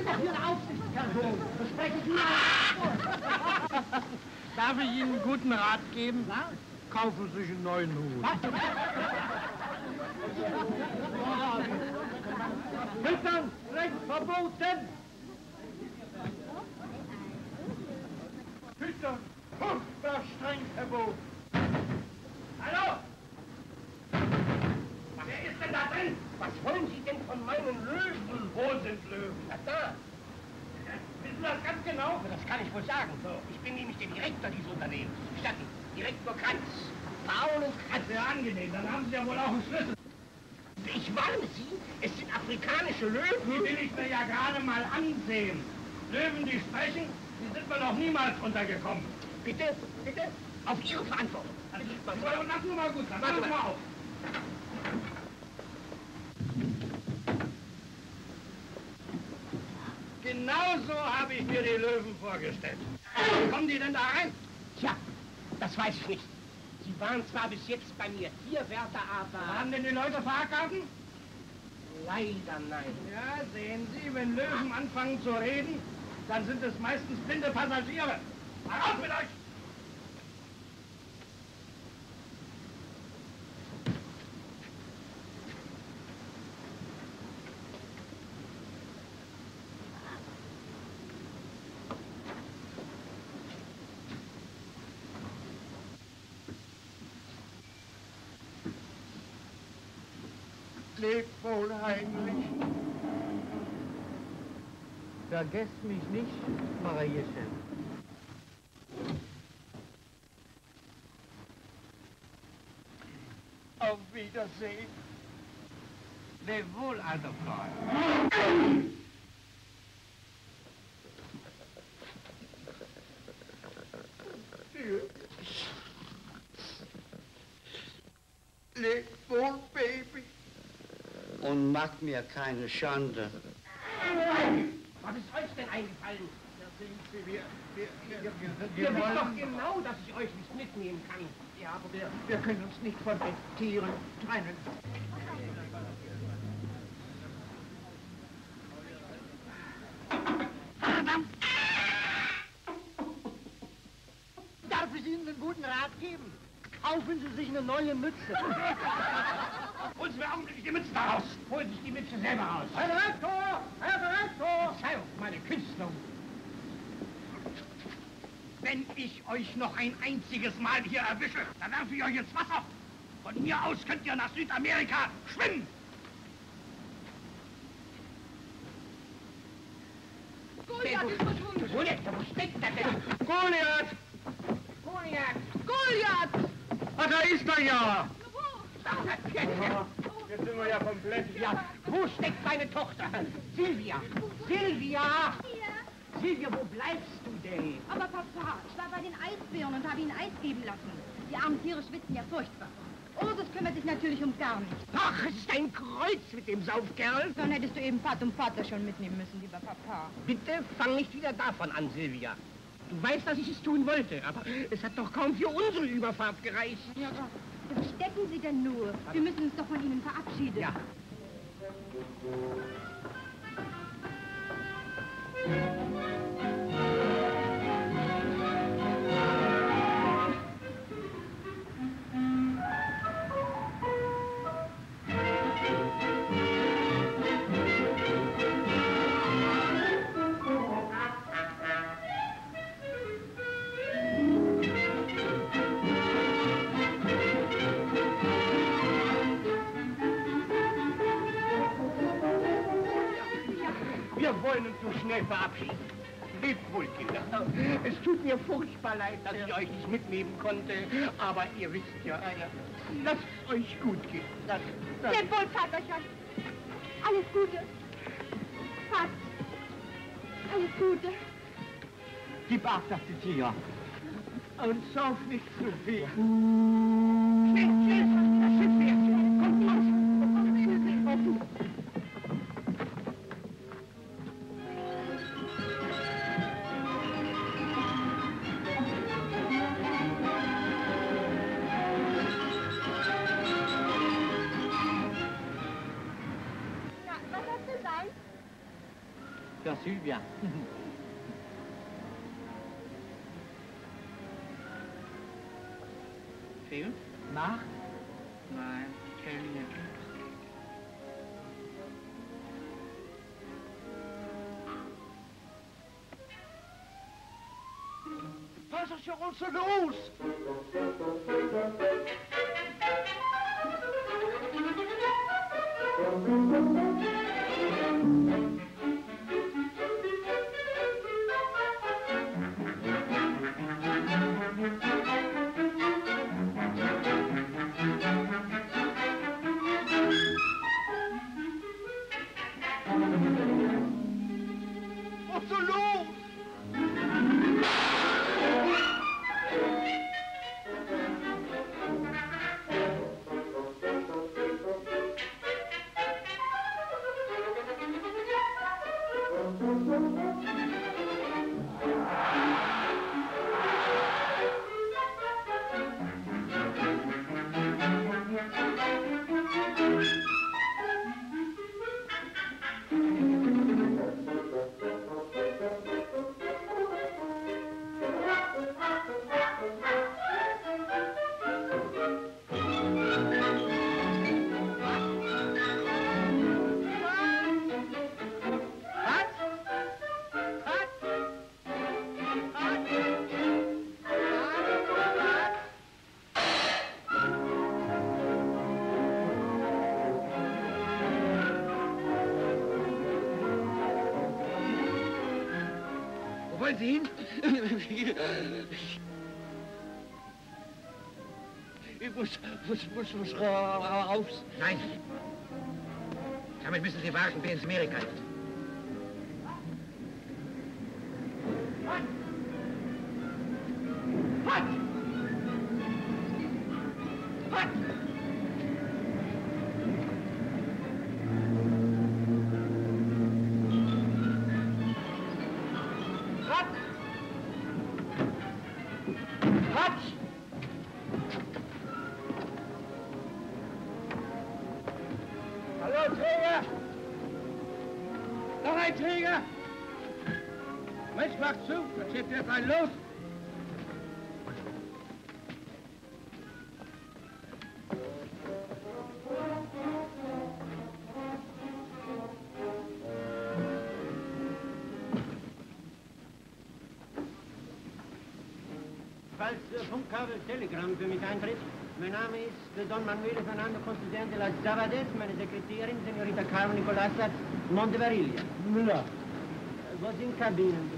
doch hier eine Aufsichtsperson. Das spreche ich Ihnen vor. Darf ich Ihnen einen guten Rat geben? Na? Kaufen Sie sich einen neuen Hut. Filtern, rechts verboten! Filtern, furchtbar streng verboten! Hallo! Wer ist denn da drin? Was wollen Sie denn von meinen Löwen? Wo sind Löwen? Na da. Wissen Sie das ganz genau? Das kann ich wohl sagen. So. Ich bin nämlich der Direktor dieses Unternehmens. Gestatten, Direktor Kranz. Braun und Kranz. Sehr angenehm, dann haben Sie ja wohl auch einen Schlüssel. Ich warne Sie, es sind afrikanische Löwen. Die will ich mir ja gerade mal ansehen. Löwen, die sprechen, die sind mir noch niemals untergekommen. Bitte, bitte, auf Ihre Verantwortung. Also, lass nur mal gut sein, lass mal auf. Genauso habe ich mir die Löwen vorgestellt. Kommen die denn da rein? Tja, das weiß ich nicht. Sie waren zwar bis jetzt bei mir Tierwärter, aber... Haben denn die Leute Fahrkarten? Leider nein. Ja, sehen Sie, wenn Löwen anfangen zu reden, dann sind es meistens blinde Passagiere. Mal raus mit euch! Lebt wohl, Heinrich. Vergesst mich nicht, Mariechen. Auf Wiedersehen. Leb wohl, alter Freund. Leb wohl, Baby. Und macht mir keine Schande. Was ist euch denn eingefallen? Wir Ihr wisst doch genau, dass ich euch nicht mitnehmen kann. Ja, aber wir können uns nicht von den Tieren trennen. Darf ich Ihnen einen guten Rat geben? Kaufen Sie sich eine neue Mütze. Holen Sie mir augenblicklich die Mütze da raus. Holen sich die Mütze selber raus. Herr Direktor! Herr Direktor! Verzeihung, meine Künstler. Wenn ich euch noch ein einziges Mal hier erwische, dann werfe ich euch ins Wasser. Von mir aus könnt ihr nach Südamerika schwimmen. Goliath ist verschwunden. Goliath, wo steckt der denn? Goliath! Goliath! Goliath! Ah, da ist er ja! Jetzt sind wir ja komplett. Ja, wo steckt meine Tochter? Silvia! Silvia! Hier. Silvia, wo bleibst du denn? Aber Papa, ich war bei den Eisbären und habe ihnen Eis geben lassen. Die armen Tiere schwitzen ja furchtbar. Ursus kümmert sich natürlich um gar nichts. Ach, es ist ein Kreuz mit dem Saufkerl. Dann hättest du eben Vater und Vater schon mitnehmen müssen, lieber Papa. Bitte fang nicht wieder davon an, Silvia. Du weißt, dass ich es tun wollte, aber es hat doch kaum für unsere Überfahrt gereicht. Ja, aber wo stecken Sie denn nur? Wir müssen uns doch von Ihnen verabschieden. Ja. Wir wollen uns so schnell verabschieden. Lebt wohl, Kinder. Es tut mir furchtbar leid, dass ich euch nicht mitnehmen konnte, aber ihr wisst ja, lasst es euch gut gehen. Lebt wohl, Vaterchen. Alles Gute. Vater. Alles Gute. Gib Acht auf die Tiere. Und sauf nicht zu viel. Schnell, schnell, das Schiff fährt. Kommt raus. Tochter Sylvia. Film? Macht? Nein, kenne ich nicht. Was ist hier uns so los? Was ist so los? Wollen Sie hin? Ich muss raus. Nein. Damit müssen Sie warten, bis es Amerika ist. Hallo, Träger! Noch ein Träger! Mensch, mach zu, dann schiebt ihr gleich los! Falls Funkkabel Telegramm für mich eintritt. Mein Name ist Don Manuel Fernando Considente de la Zavades, meine Sekretärin, Senorita Carmen Nicolasa Montevariglia. Müller. Wo sind Kabinen?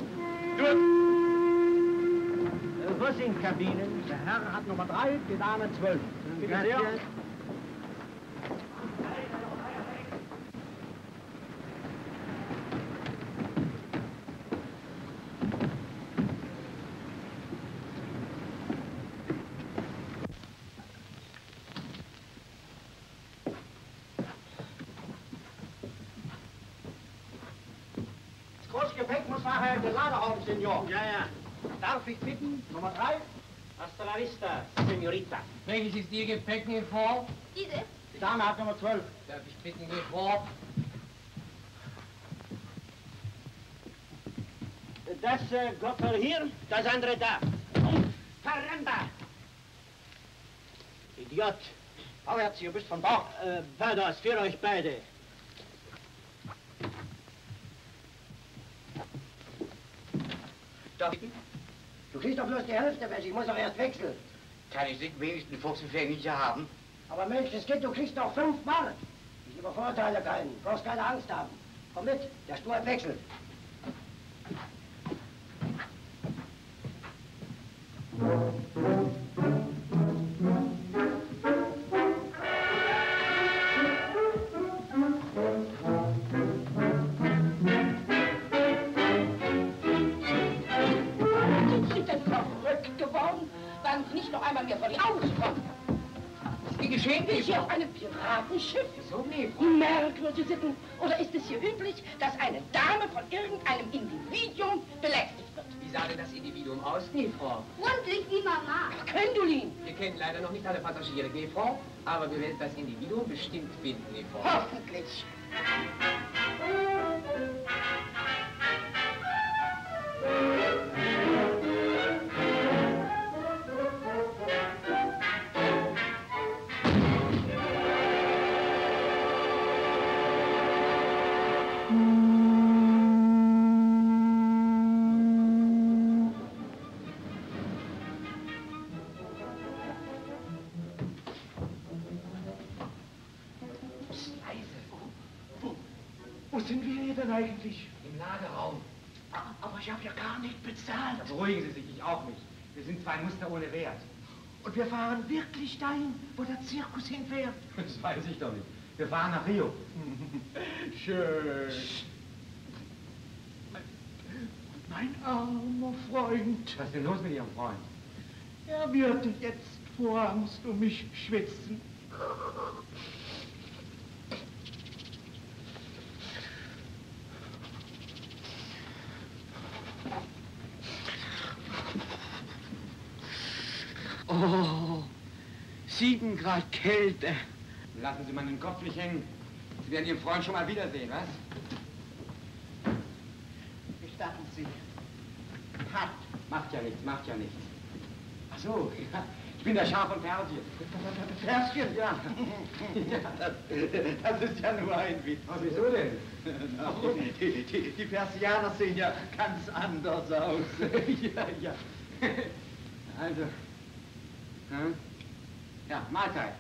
Wo sind Kabinen? Der Herr hat Nummer 3, die Dame 12. Bitte sehr. Gracias. Das Gepäck muss nachher in den Lagerraum, Senor. Ja, ja. Darf ich bitten, Nummer 3? Hasta la vista, Senorita. Welches ist Ihr Gepäck, Ihr Frau? Diese? Die Dame hat Nummer 12. Darf ich bitten, Ihr Frau? Das Gottel hier, das andere da. Caramba! Idiot. Vorwärts, ihr bist von Bord. Vados, für euch beide. Doch, Du kriegst doch bloß die Hälfte weg, ich muss doch erst wechseln. kann ich nicht wenigstens 15 Pfennige haben? Aber Mensch, das geht, du kriegst doch 5 Mark. Ich übervorteile keinen, du brauchst keine Angst haben. Komm mit, der Stuhl wechselt. Werden Sie nicht noch einmal mir vor die Augen kommen. Was ist geschehen, Bin ich hier auf einem Piratenschiff? Wieso, nee, Merkwürdige Sitten. Oder ist es hier üblich, dass eine Dame von irgendeinem Individuum belästigt wird? Wie sah denn das Individuum aus, Frau? Rundlich wie Mama. Gwendoline. Wir kennen leider noch nicht alle Passagiere, Frau, aber wir werden das Individuum bestimmt finden, Frau. Hoffentlich. Wo sind wir hier denn eigentlich? Im Lagerraum. Aber ich habe ja gar nicht bezahlt. Beruhigen Sie sich, ich auch nicht. Wir sind zwei Muster ohne Wert. Und wir fahren wirklich dahin, wo der Zirkus hinfährt? Das weiß ich doch nicht. Wir fahren nach Rio. Schön. Mein armer Freund. Was ist denn los mit Ihrem Freund? Er wird jetzt vor Angst um mich schwitzen. Oh, 7 Grad Kälte. Lassen Sie mal den Kopf nicht hängen. Sie werden Ihren Freund schon mal wiedersehen, was? Gestatten Sie. Hart. Macht ja nichts, macht ja nichts. Ach so, ja. Ich bin der Schaf und Persien. Pärchen, ja. Das ist ja nur ein Witz. Oh, wieso denn? Die Persianer sehen ja ganz anders aus. Ja. Also. Hm? Ja, Mahlzeit.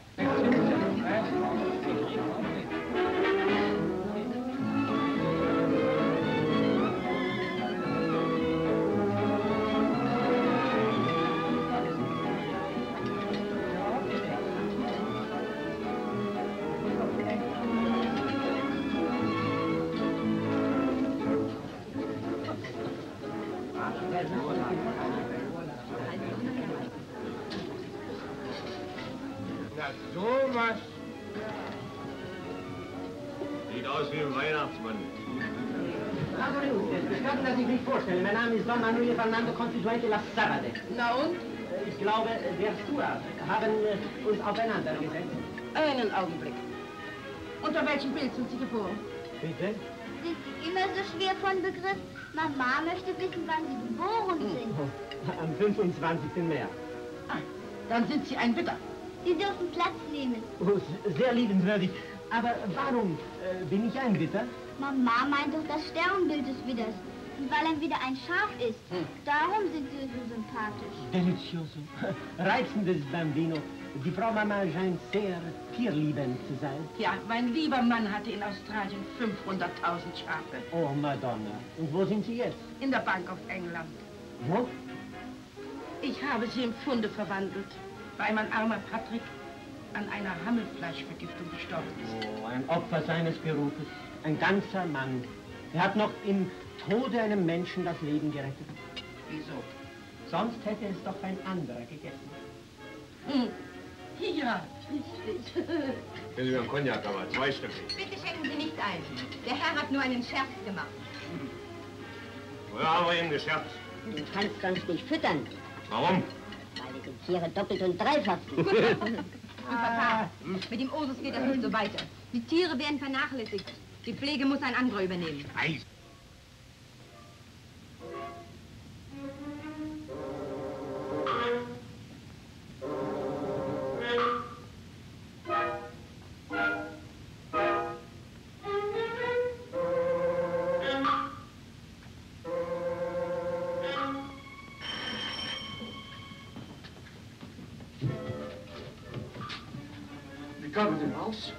Na, sowas. Sieht aus wie ein Weihnachtsmann. Gestatten, dass ich mich vorstelle. Mein Name ist Don Manuel Fernando Constituente La Sabade. Na und? Ich glaube, der Stuart haben uns aufeinander gesetzt. Einen Augenblick. Unter welchem Bild sind Sie geboren? Bitte? Sind Sie immer so schwer von Begriff? Mama möchte wissen, wann Sie geboren sind. Am 25. März. Ah, dann sind Sie ein Widder. Sie dürfen Platz nehmen. Oh, sehr liebenswürdig. Aber warum bin ich ein Witter? Mama meint doch das Sternbild des Widders. Und weil er wieder ein Schaf ist. Darum sind Sie so sympathisch. Delicioso. Reizendes Bambino. Die Frau Mama scheint sehr tierliebend zu sein. Ja, mein lieber Mann hatte in Australien 500.000 Schafe. Oh, Madonna. Und wo sind Sie jetzt? In der Bank of England. Wo? Ich habe sie in Pfunde verwandelt, weil mein armer Patrick an einer Hammelfleischvergiftung gestorben ist. Oh, ein Opfer seines Berufes. Ein ganzer Mann. Er hat noch im Tode einem Menschen das Leben gerettet. Wieso? Sonst hätte es doch ein anderer gegessen. Ja, richtig. Wenn Sie mir einen Cognac, aber 2 Stück. Bitte schenken Sie nicht ein. Der Herr hat nur einen Scherz gemacht. Ja, haben wir eben gescherzt. Du kannst sonst nicht füttern, Warum? weil die Tiere doppelt und dreifach sind. Und Papa, mit dem Osus geht das nicht so weiter. Die Tiere werden vernachlässigt. Die Pflege muss ein anderer übernehmen. Eis. Wie kam man denn raus?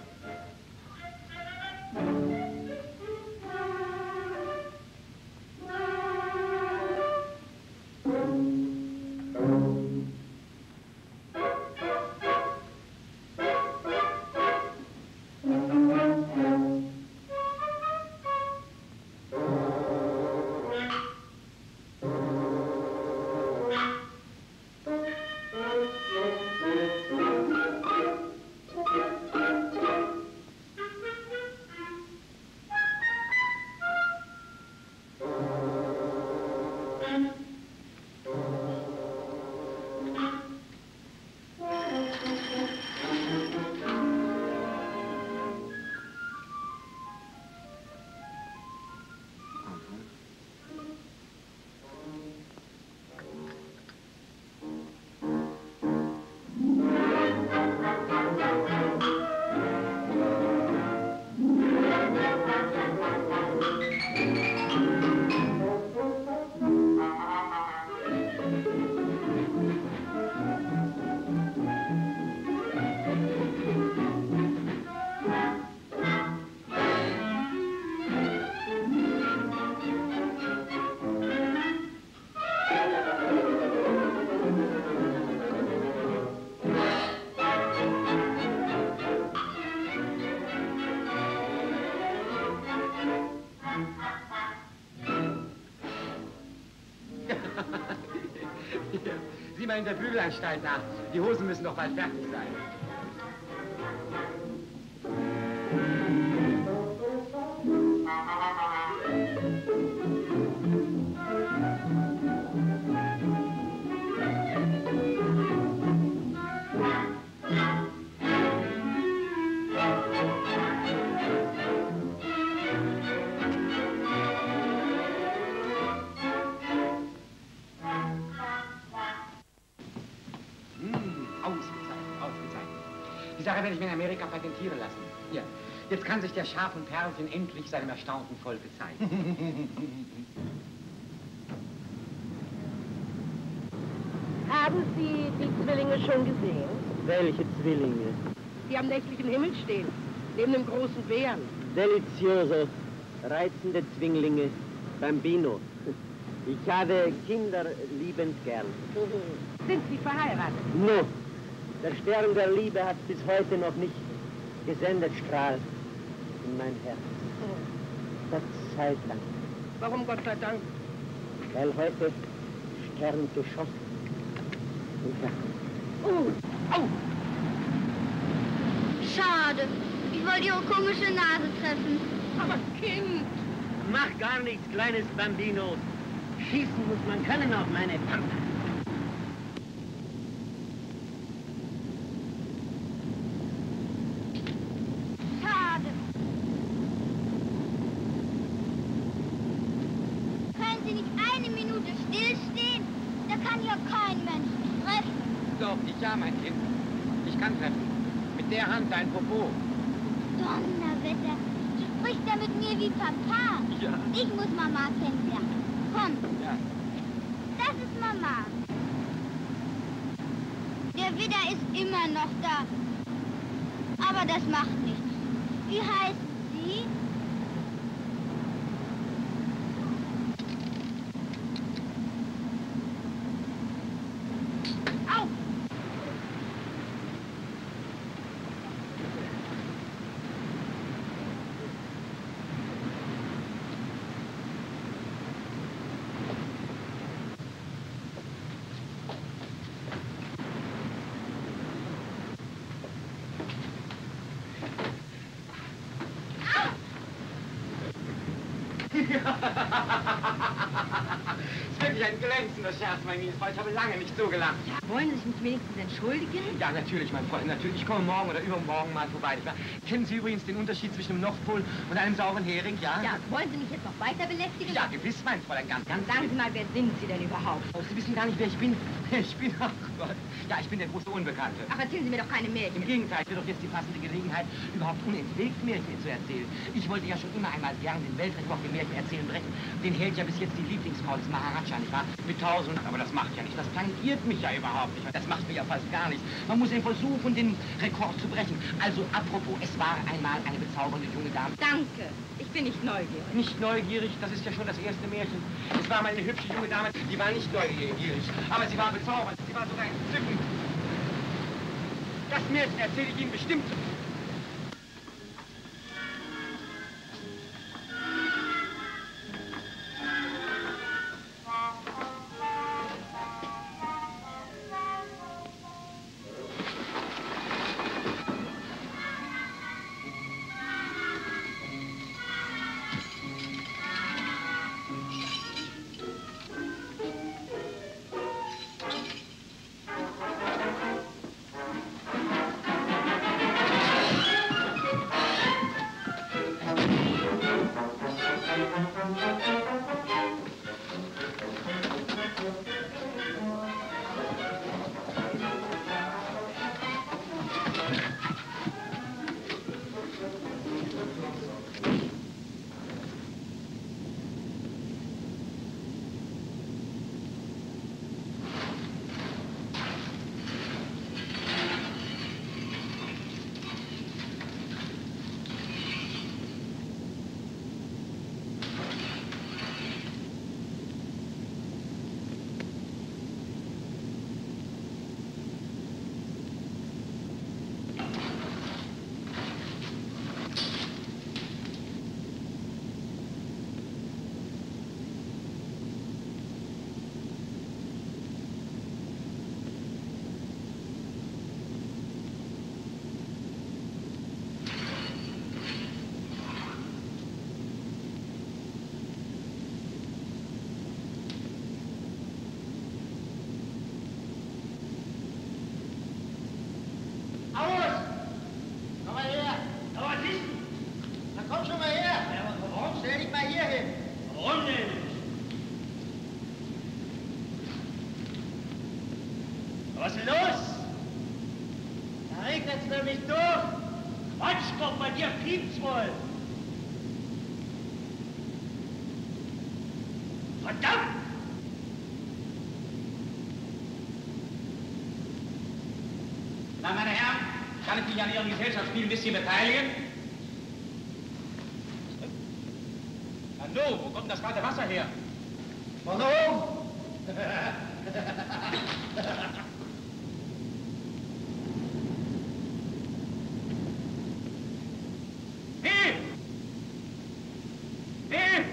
Sieh mal in der Bügelanstalt nach. Die Hosen müssen doch bald fertig sein. Die Sache werde ich mir in Amerika patentieren lassen. Hier, jetzt kann sich der Schaf und Perlchen endlich seinem erstaunten Volke zeigen. Haben Sie die Zwillinge schon gesehen? Welche Zwillinge? Die am nächtlichen Himmel stehen, neben dem großen Bären. Delizioso, reizende Zwinglinge, Bambino. Ich habe Kinder liebend gern. Sind Sie verheiratet? No, der Stern der Liebe hat bis heute noch nicht gesendet, strahlt in mein Herz. Gott sei Dank. Warum Gott sei Dank? Weil heute Stern geschossen. Au! Schade. Ich wollte Ihre komische Nase treffen. Aber Kind! Mach gar nichts, kleines Bambino. Schießen muss man können auf meine Pampa. Schade. Können Sie nicht eine Minute stillstehen? Da kann ja kein Mensch treffen. Doch, ja, mein Kind. Ich kann treffen. Mit der Hand dein Popo. Donnerwetter. Du sprichst ja mit mir wie Papa. Ja. Ich muss Mama kennenlernen. Komm. Ja. Das ist Mama. Der Widder ist immer noch da. Aber das macht nichts. Wie heißt sie? Au! Das ist wirklich ein glänzender Scherz, mein Liebes. Ich habe lange nicht so gelacht. Ja, wollen Sie sich nicht wenigstens entschuldigen? Ja, natürlich, mein Freund, natürlich. Ich komme morgen oder übermorgen mal vorbei. Kennen Sie übrigens den Unterschied zwischen einem Nordpol und einem sauren Hering, ja? Ja, wollen Sie mich jetzt noch weiter belästigen? Ja, gewiss, mein Fräulein, ganz Sagen Sie mal, wer sind Sie denn überhaupt? Oh, Sie wissen gar nicht, wer ich bin. Ich bin, ach Gott. Ja, ich bin der große Unbekannte. Ach, erzählen Sie mir doch keine Märchen. Im Gegenteil, es wird doch jetzt die passende Gelegenheit, überhaupt unentwegt Märchen zu erzählen. Ich wollte ja schon immer einmal gern den Weltrekord im Märchen erzählen brechen. Den hält ja bis jetzt die Lieblingsfrau des Maharaja, nicht wahr? Mit 1000, aber das macht ja nicht. Das tangiert mich ja überhaupt nicht. Das macht mir ja fast gar nichts. Man muss eben versuchen, den Rekord zu brechen. Also, apropos, es war einmal eine bezaubernde junge Dame. Danke. Ich bin nicht neugierig. Nicht neugierig, das ist ja schon das erste Märchen. Es war mal eine hübsche junge Dame, die war nicht neugierig, aber sie war bezaubernd, sie war sogar entzückend. Das Märchen erzähle ich Ihnen bestimmt. Unähnlich. Was ist los? Da regnet's nämlich durch. Quatsch doch, bei dir piept's wohl. Verdammt! Na, meine Herren, kann ich mich an Ihrem Gesellschaftsspiel ein bisschen beteiligen? Hallo, wo kommt denn das kalte Wasser her? Von oben! Hilf! Hilf!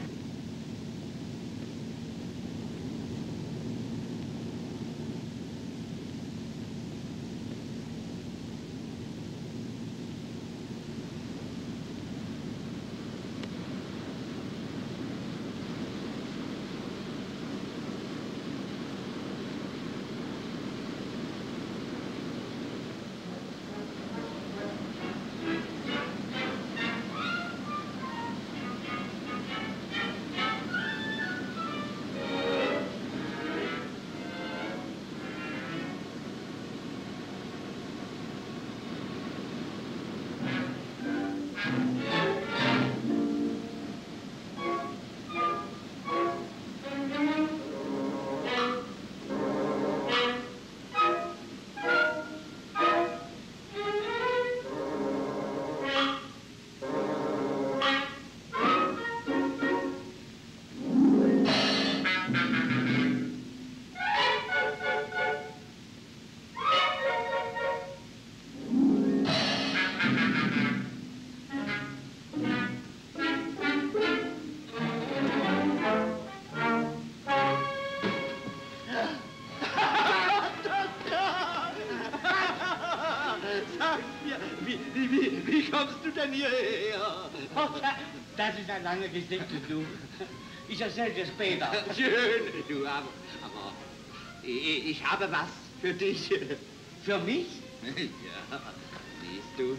Wie kommst du denn hierher? Das ist eine lange Geschichte, du. Ich erzähl dir später. Schön, du, aber ich habe was für dich. Für mich? Ja, siehst du.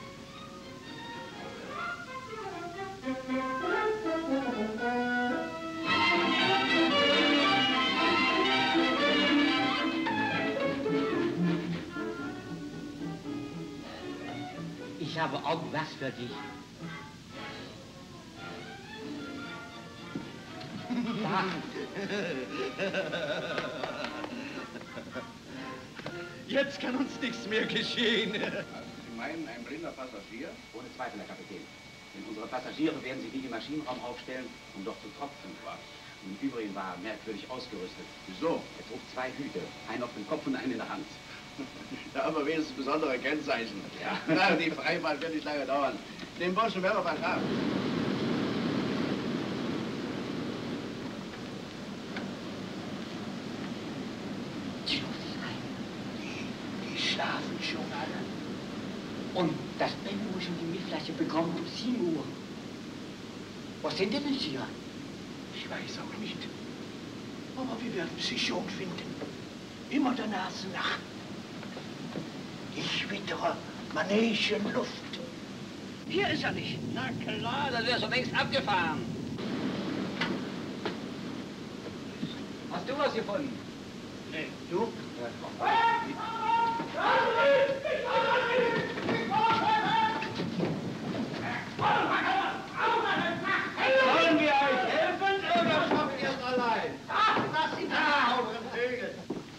Ich habe auch was für dich. Jetzt kann uns nichts mehr geschehen. Sie meinen, ein blinder Passagier? Ohne Zweifel, Herr Kapitän. Denn unsere Passagiere werden sich wie im Maschinenraum aufstellen, um dort zu tropfen. Was? Im Übrigen war er merkwürdig ausgerüstet. Wieso? Er trug 2 Hüte, einen auf dem Kopf und einen in der Hand. Ja, aber wenigstens besondere Kennzeichen. Ja. Na, die Freifahrt wird nicht lange dauern. Den Burschen werden wir bald haben. Die schlafen schon alle. Und das Brennosch und die Milchflasche bekommen um 7 Uhr. Was sind denn Sie hier? Ich weiß auch nicht. Aber wir werden sie schon finden. Immer der Nase nach. Ich wittere Manegen Luft. Hier ist er nicht. Na klar, das wäre schon längst abgefahren. Hast du was gefunden? Nee, du? Sollen wir euch helfen oder schaffen ihr es allein? Lass sie da, euren Vögel!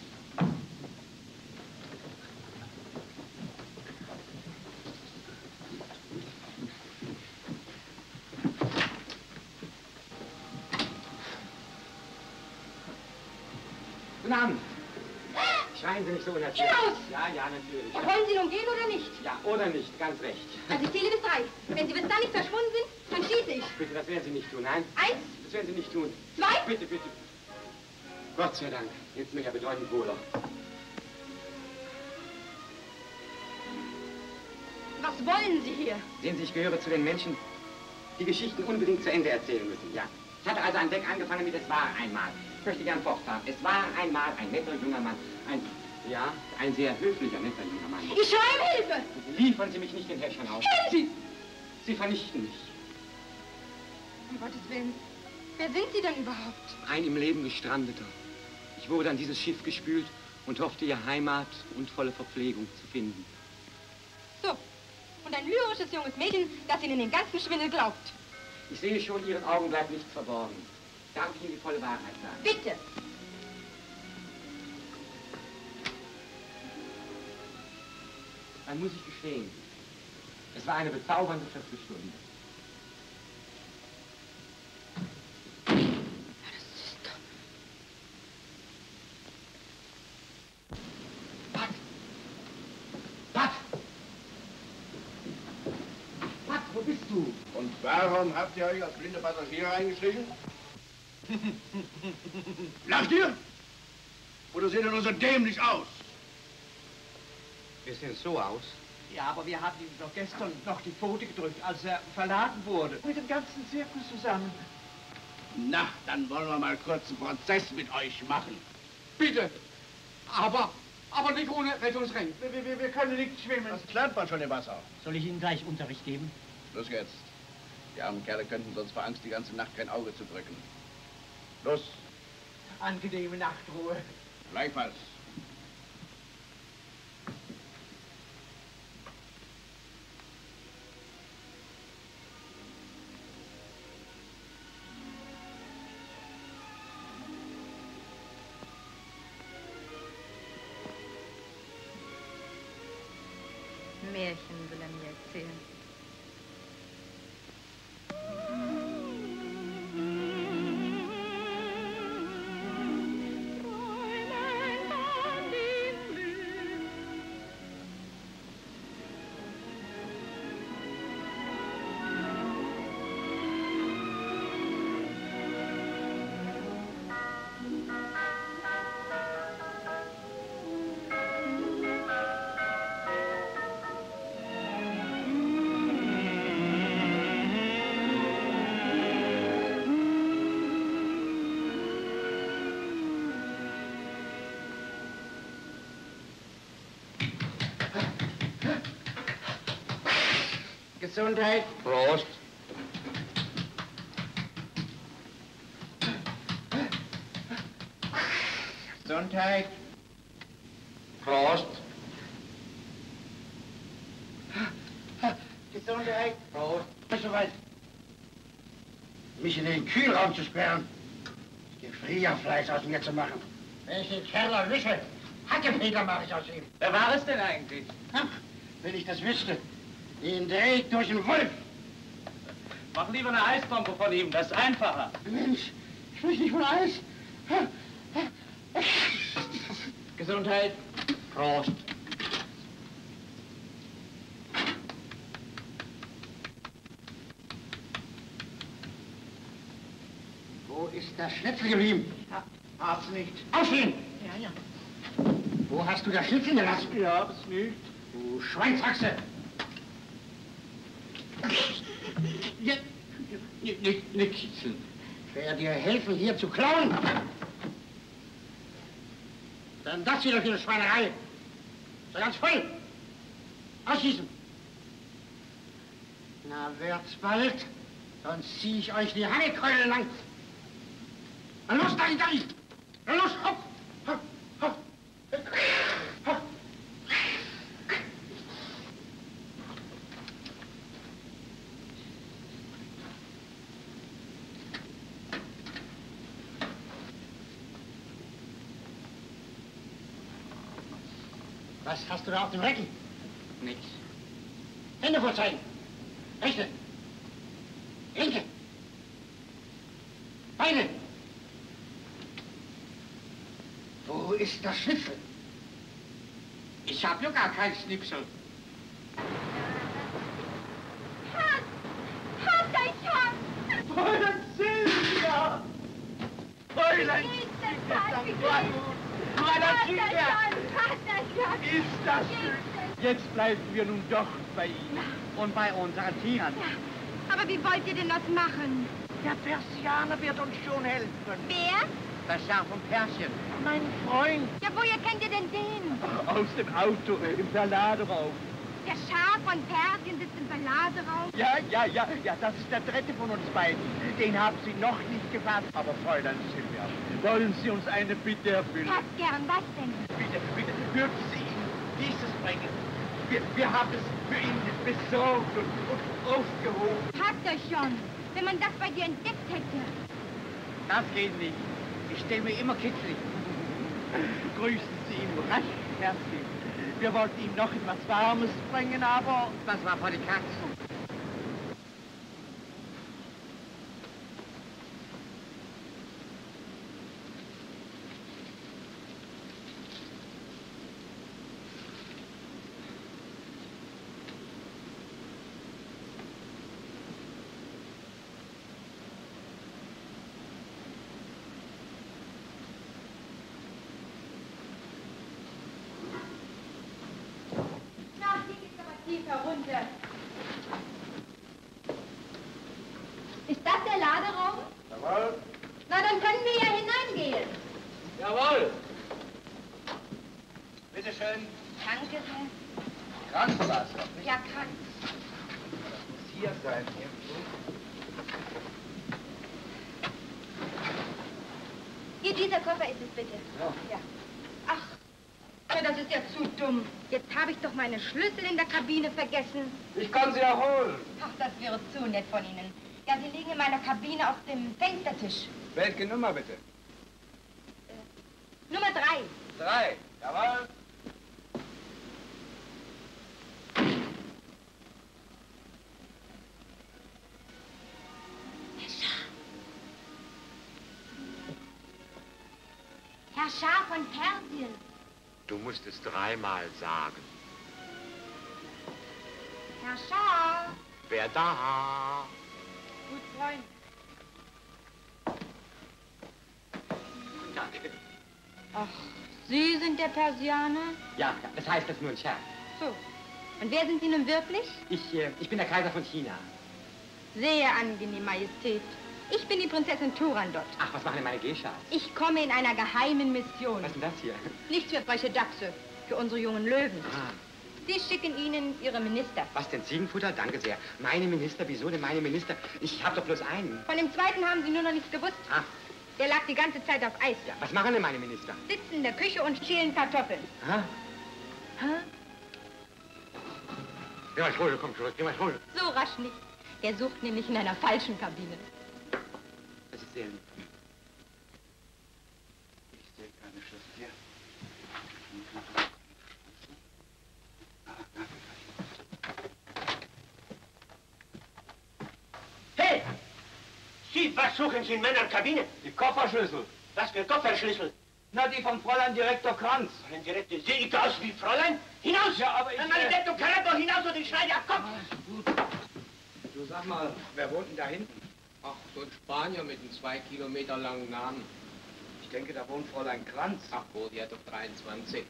Guten Abend. Schreien Sie nicht so unnatürlich. Hinaus! Ja, ja, natürlich. Und wollen Sie nun gehen oder nicht? Ja, oder nicht, ganz recht. Also ich zähle bis 3. Wenn Sie bis dann nicht verschwunden sind, dann schieße ich. Bitte, das werden Sie nicht tun, nein? 1, Das werden Sie nicht tun. 2. Bitte, bitte. Gott sei Dank, jetzt mir ja bedeutend wohler. Was wollen Sie hier? Sehen Sie, ich gehöre zu den Menschen, die Geschichten unbedingt zu Ende erzählen müssen, ja. Ich hatte also ein Deck angefangen mit "Es war einmal". Ich möchte gern fortfahren. Es war einmal ein netter junger Mann. Ein sehr höflicher, netter junger Mann. Ich schreie um Hilfe! Liefern Sie mich nicht den Herrschern aus. Gehen Sie! Sie vernichten mich. Um Gottes Willen. Wer sind Sie denn überhaupt? Ein im Leben Gestrandeter. Ich wurde an dieses Schiff gespült und hoffte, hier Heimat und volle Verpflegung zu finden. So. Und ein lyrisches junges Mädchen, das Ihnen den ganzen Schwindel glaubt. Ich sehe schon, Ihren Augen bleibt nichts verborgen. Darf ich Ihnen die volle Wahrheit sagen? Bitte. Dann muss ich gestehen, es war eine bezaubernde Viertelstunde. Wo bist du? Und warum habt ihr euch als blinde Passagiere eingeschlichen? Lacht ihr? Oder seht ihr nur so dämlich aus? Wir sehen so aus. Ja, aber wir hatten ihm doch gestern noch die Pfote gedrückt, als er verladen wurde. Mit dem ganzen Zirkus zusammen. Na, dann wollen wir mal kurz einen Prozess mit euch machen. Bitte. Aber nicht ohne Rettungsring. Wir können nicht schwimmen. Das lernt man schon im Wasser. Soll ich Ihnen gleich Unterricht geben? Los geht's. Die armen Kerle könnten sonst vor Angst die ganze Nacht kein Auge zu drücken. Los. Angenehme Nachtruhe. Gleichfalls. Märchen will er mir erzählen. Gesundheit. Prost. Gesundheit. Prost. Gesundheit. Prost. Soweit. Mich in den Kühlraum zu sperren. Gefrierfleisch aus mir zu machen. Wenn ich den Kerl erwische, Hackepeter mache ich aus ihm. Wer war es denn eigentlich? Ach, wenn ich das wüsste. Den dreht durch den Wolf. Mach lieber eine Eisbombe von ihm, das ist einfacher. Mensch, sprich nicht von Eis. Gesundheit. Prost. Wo ist das Schnitzel geblieben? Hab's nicht. Aufstehen! Ja. Wo hast du das Schnitzel gelassen? Ja, hab's nicht. Du Schweinshaxe! Nicht kitzeln. Ich werde dir helfen, hier zu klauen. Dann das wieder für eine Schweinerei. So ganz voll. Ausschießen. Na, wird's bald. Sonst zieh ich euch die Hangekeule lang. Na los, da! Na los, hopp! Hopp! Hopp! Hopp! Was hast du da auf dem Recken? Nix. Hände vorzeigen. Rechte. Linke. Beine. Wo ist das Schnipsel? Ich hab ja gar keinen Schnipsel. Fräulein Silvia! Fräulein Silvia! Ist das schön! Jetzt bleiben wir nun doch bei Ihnen und bei unseren Tieren. Aber wie wollt ihr denn das machen? Der Persianer wird uns schon helfen. Wer? Das Schaf und Pärchen. Mein Freund. Ja, woher kennt ihr denn den? Aus dem Auto im Verladeraum. Der Schah von Persien sitzt im Verladeraum. Ja, das ist der dritte von uns beiden. Den haben Sie noch nicht gefasst. Aber Fräulein Silvia, wollen Sie uns eine Bitte erfüllen? Fast gern, was denn? Bitte, dürfen Sie ihm dieses bringen? Wir haben es für ihn besorgt und aufgehoben. Fragt euch schon, wenn man das bei dir entdeckt hätte. Das geht nicht. Ich stelle mir immer kitzlig. Grüßen Sie ihn recht herzlich. Wir wollten ihm noch etwas Warmes bringen, aber das war vor die Katz. Herunter. Ist das der Laderaum? Jawohl. Na, dann können wir ja hineingehen. Jawohl. Bitte schön. Danke sehr. Krankenwasser. Ja, krank. Das muss hier sein. Hier, dieser Koffer ist es bitte. Ja. Ach, das ist ja zu dumm. Jetzt habe ich doch meine Schlüssel in der Kabine vergessen. Ich kann sie erholen. Ach, das wäre zu nett von Ihnen. Ja, sie liegen in meiner Kabine auf dem Fenstertisch. Welche Nummer bitte? Nummer 3. 3. Jawohl. Herr Schah von Persien. Du musst es dreimal sagen. Herr Schah. Wer da? Gut, Freund. Danke. Ach, Sie sind der Persianer? Ja, das heißt das nur ein Scherz. So. Und wer sind Sie nun wirklich? Ich bin der Kaiser von China. Sehr angenehm, Majestät. Ich bin die Prinzessin Turandot. Ach, was machen denn meine Geschas? Ich komme in einer geheimen Mission. Was ist denn das hier? Nichts für freche Dachse, für unsere jungen Löwen. Ah. Sie schicken Ihnen Ihre Minister. Was denn, Ziegenfutter? Danke sehr. Meine Minister? Wieso denn meine Minister? Ich habe doch bloß einen. Von dem zweiten haben Sie nur noch nichts gewusst. Ah. Der lag die ganze Zeit auf Eis. Ja, was machen denn meine Minister? Sitzen in der Küche und schälen Kartoffeln. Ah. Hä? Geh mal Schule, komm zurück, geh mal Schule. So rasch nicht. Der sucht nämlich in einer falschen Kabine. Das ist sehr lieb. Ich sehe keine Schrift hier. Hey! Sie, was suchen Sie in meiner Kabine? Die Kofferschlüssel. Was für Kofferschlüssel? Na, die von Fräulein Direktor Kranz. Fräulein Direktor, sehe ich aus wie Fräulein? Hinaus! Ja, aber ich... Meine Direktor Karato, hinaus und ich schneide ab Kopf! Du sag mal, wer wohnt denn da hinten? Ach, so ein Spanier mit einem 2 Kilometer langen Namen. Ich denke, da wohnt Fräulein Kranz. Ach, wo, die hat doch 23.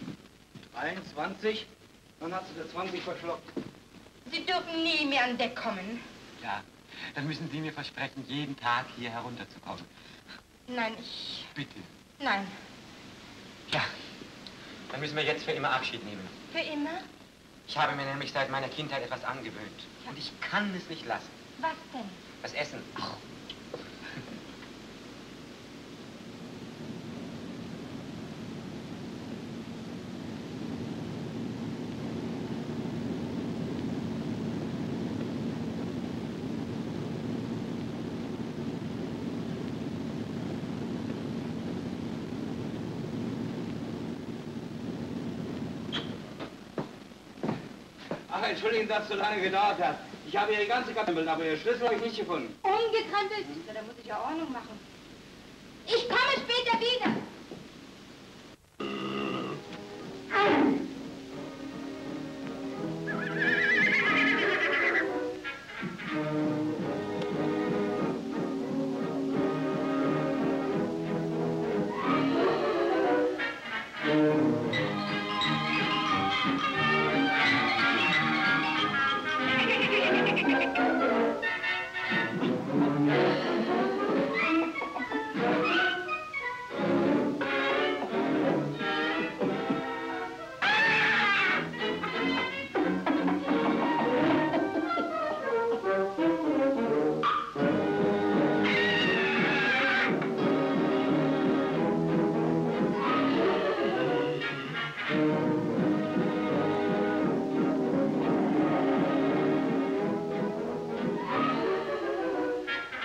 23? Dann hat sie der 20 verschluckt. Sie dürfen nie mehr an Deck kommen. Ja, dann müssen Sie mir versprechen, jeden Tag hier herunterzukommen. Nein, ich... Bitte. Nein. Ja, dann müssen wir jetzt für immer Abschied nehmen. Für immer? Ich habe mir nämlich seit meiner Kindheit etwas angewöhnt. Ja. Und ich kann es nicht lassen. Was denn? Das Essen. Ach. Ach, entschuldigen, dass es so lange gedauert hat. Ich habe Ihre ganze Kabine, aber Ihr Schlüssel habe ich nicht gefunden. Umgekrempelt? Ja, da muss ich ja Ordnung machen. Ich komme später wieder.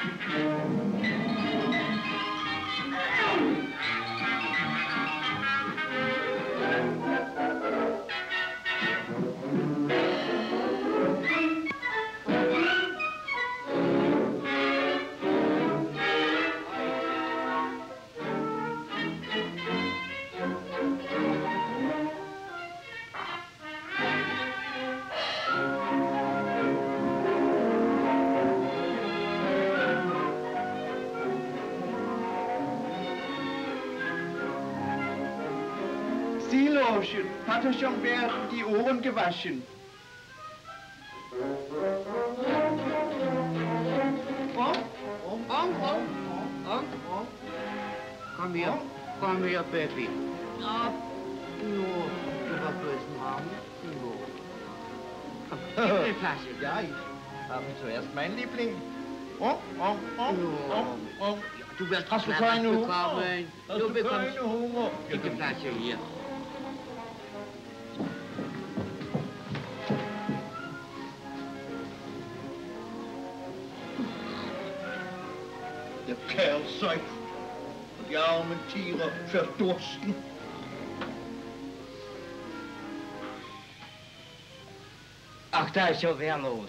Lotion, hat er schon während die Ohren gewaschen. Komm her, Baby. Ja, nur, du war bösen Arm. Komm, gib mir eine Flasche. Ja, ich habe zuerst meinen Liebling. Du wirst hast du keine Hunger? Du bekommst Hunger. Gib die Flasche hier. Der Kerl säuft und die armen Tiere verdursten. Ach, da ist ja wehrlos.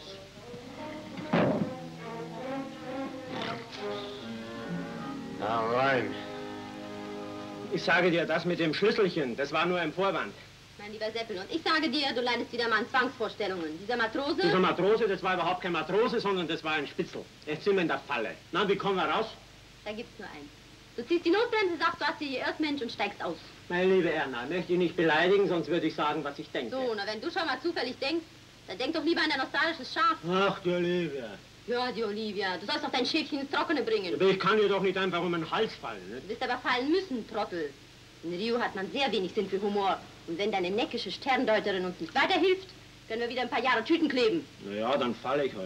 Na rein. Ich sage dir, das mit dem Schlüsselchen, das war nur ein Vorwand. Mein lieber Seppel, und ich sage dir, du leidest wieder mal an Zwangsvorstellungen. Dieser Matrose... Dieser Matrose, das war überhaupt kein Matrose, sondern das war ein Spitzel. Jetzt sind wir in der Falle. Na, wie kommen wir raus? Da gibt's nur einen. Du ziehst die Notbremse, sagst, du hast dich geirrt, Mensch, und steigst aus. Meine liebe Erna, möchte ich nicht beleidigen, sonst würde ich sagen, was ich denke. So, na, wenn du schon mal zufällig denkst, dann denk doch lieber an dein nostalgisches Schaf. Ach, die Olivia. Ja, die Olivia. Du sollst doch dein Schäfchen ins Trockene bringen. Aber ich kann dir doch nicht einfach um den Hals fallen, ne? Du wirst aber fallen müssen, Trottel. In Rio hat man sehr wenig Sinn für Humor. Und wenn deine neckische Sterndeuterin uns nicht weiterhilft, können wir wieder ein paar Jahre Tüten kleben. Na ja, dann falle ich halt.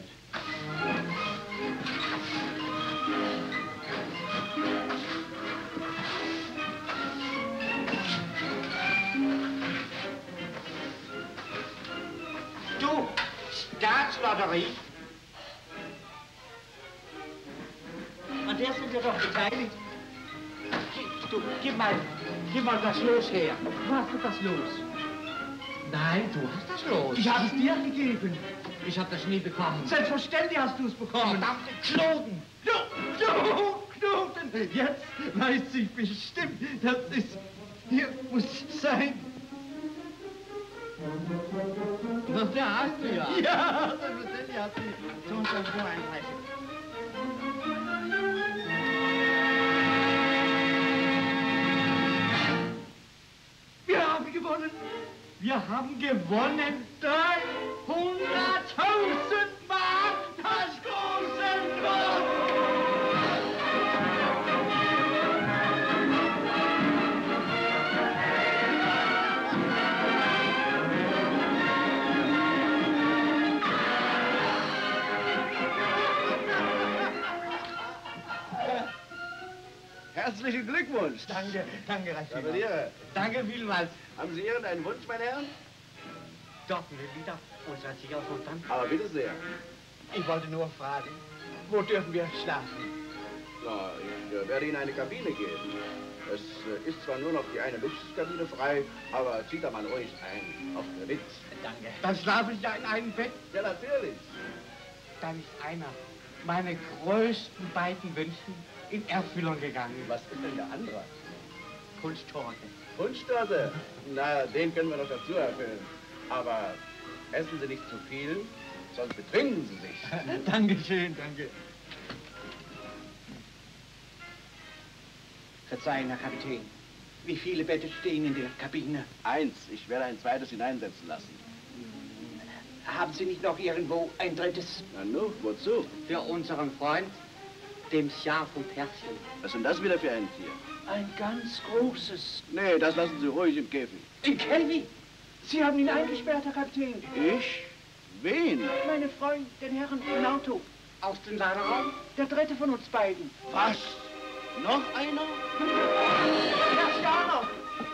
Du, Staatslotterie. An der sind wir doch beteiligt. Gib mal das Los her. Du hast doch das Los. Nein, du hast das Los. Ich habe es dir gegeben. Ich habe das nie bekommen. Selbstverständlich hast du es bekommen. Verdammte Knoten. Knoten. Jetzt weiß ich bestimmt, das ist... Hier muss sein. Da hast du ja. Ja, selbstverständlich hast du. So und so einreichen. Wir haben gewonnen! Wir haben gewonnen! 300.000 Mark! Das große Tor! Herzlichen Glückwunsch. Danke, Recht. Gratuliere. Danke vielmals. Haben Sie irgendeinen Wunsch, meine Herren? Doch, wieder unser Siegersultan. Aber bitte sehr. Ich wollte nur fragen, wo dürfen wir schlafen? Na, ich werde Ihnen eine Kabine geben. Es ist zwar nur noch die eine Luxuskabine frei, aber zieht da mal ruhig ein. Auf der Witz. Danke. Dann schlafe ich ja in einem Bett. Ja, natürlich. Dann ist einer meiner größten beiden Wünschen in Erfüllung gegangen. Was ist denn der andere? Kunsttorte. Kunsttorte? Na, den können wir noch dazu erfüllen. Aber essen Sie nicht zu viel, sonst betrinken Sie sich. Dankeschön, danke. Verzeihen, Herr Kapitän. Wie viele Betten stehen in der Kabine? 1. Ich werde ein zweites hineinsetzen lassen. Haben Sie nicht noch irgendwo ein drittes? Na nu, wozu? Für unseren Freund, dem Schaf und Herzchen. Was ist denn das wieder für ein Tier? Ein ganz großes. Nee, das lassen Sie ruhig im Käfig. Im Käfig? Sie haben ihn eingesperrt, Herr Kapitän. Ich? Wen? Meine Freunde, den Herren im Auto. Aus dem Lagerraum? Der dritte von uns beiden. Was? Noch einer? Herr Sterner!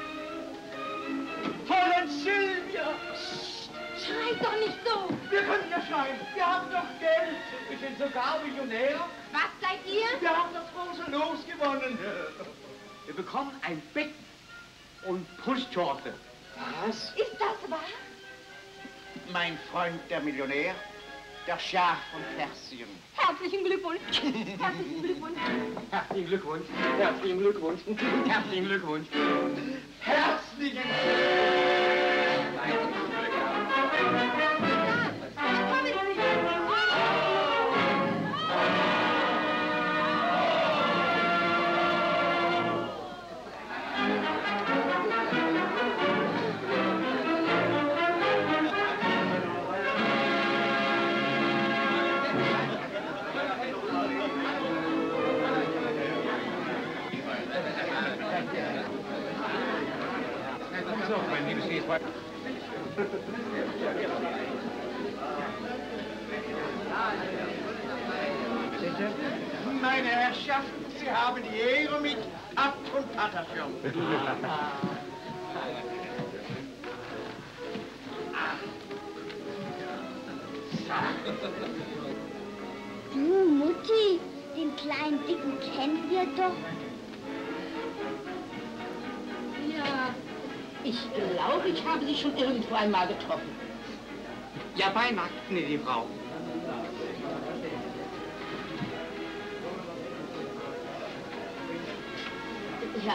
Fräulein Silvia! Schrei doch nicht so! Wir können ja schreien. Wir haben doch Geld. Wir sind sogar Millionäre. Was, gewonnen. Wir bekommen ein Becken und Punschtorte. Was? Ist das wahr? Mein Freund, der Millionär, der Schah von Persien. Herzlichen Glückwunsch. Herzlichen Glückwunsch. Herzlichen Glückwunsch. Herzlichen Glückwunsch. Herzlichen Glückwunsch. Herzlichen Mein liebes Ehepaar. Meine Herrschaften, Sie haben die Ehre mit Tat und Patterschirm. Du, Mutti, den kleinen Dicken kennen wir doch. Ja, ich glaube, ich habe Sie schon irgendwo einmal getroffen. Ja, bei Nacht, gnädige Frau. Ja.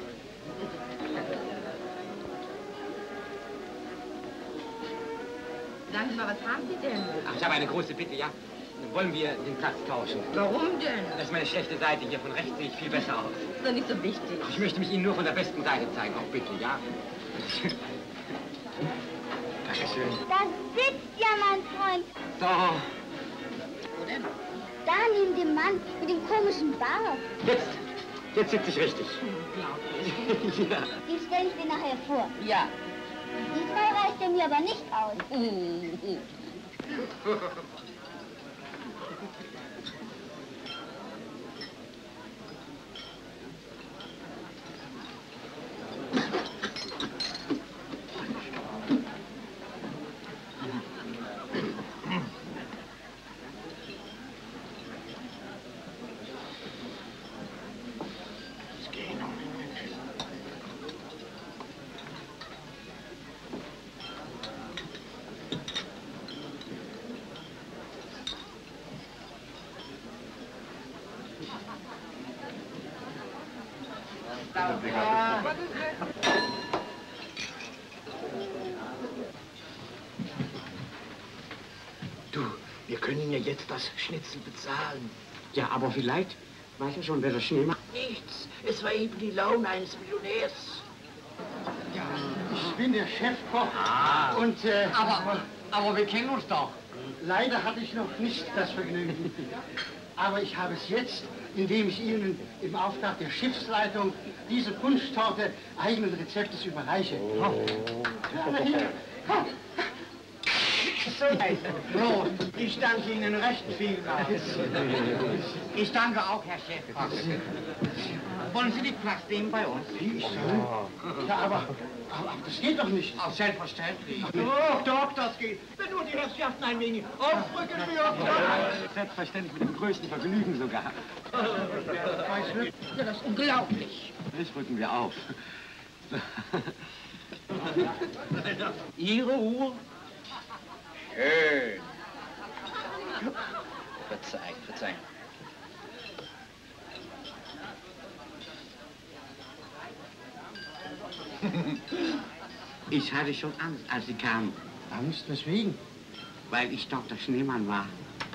Sagen Sie mal, was haben Sie denn? Ach, ich habe eine große Bitte, ja? Wollen wir den Platz tauschen? Warum denn? Das ist meine schlechte Seite hier, von rechts sehe ich viel besser aus. Ist doch nicht so wichtig. Ich möchte mich Ihnen nur von der besten Seite zeigen, auch bitte, ja? Dankeschön. Da sitzt ja mein Freund. So, Wo denn? Da neben dem Mann mit dem komischen Bart. jetzt sitze ich richtig. Unglaublich. Ja. Den stelle ich dir nachher vor. Ja. Diesmal reicht er mir aber nicht aus. Du, wir können ja jetzt das Schnitzel bezahlen. Ja, aber vielleicht weiß er schon, wer das Schnee macht. Nichts. Es war eben die Laune eines Millionärs. Ja, ich bin der Chefkoch. Und, Aber wir kennen uns doch. leider hatte ich noch nicht das Vergnügen. Aber ich habe es jetzt, indem ich Ihnen im Auftrag der Schiffsleitung diese Punschtorte eigenen Rezeptes überreiche. So, ich danke Ihnen recht vielmals. Ich danke auch, Herr Chef. Wollen Sie nicht Platz nehmen bei uns? Ja, aber das geht doch nicht. Auch selbstverständlich. Doch, das geht. Wenn nur die Herrschaften ein wenig aufrücken würden. Selbstverständlich, mit dem größten Vergnügen sogar. Ja, das ist unglaublich. Das rücken wir auf. Ihre Uhr? Schön. Verzeihung. Ich hatte schon Angst, als Sie kamen, Angst, weswegen? weil ich Dr. Schneemann war.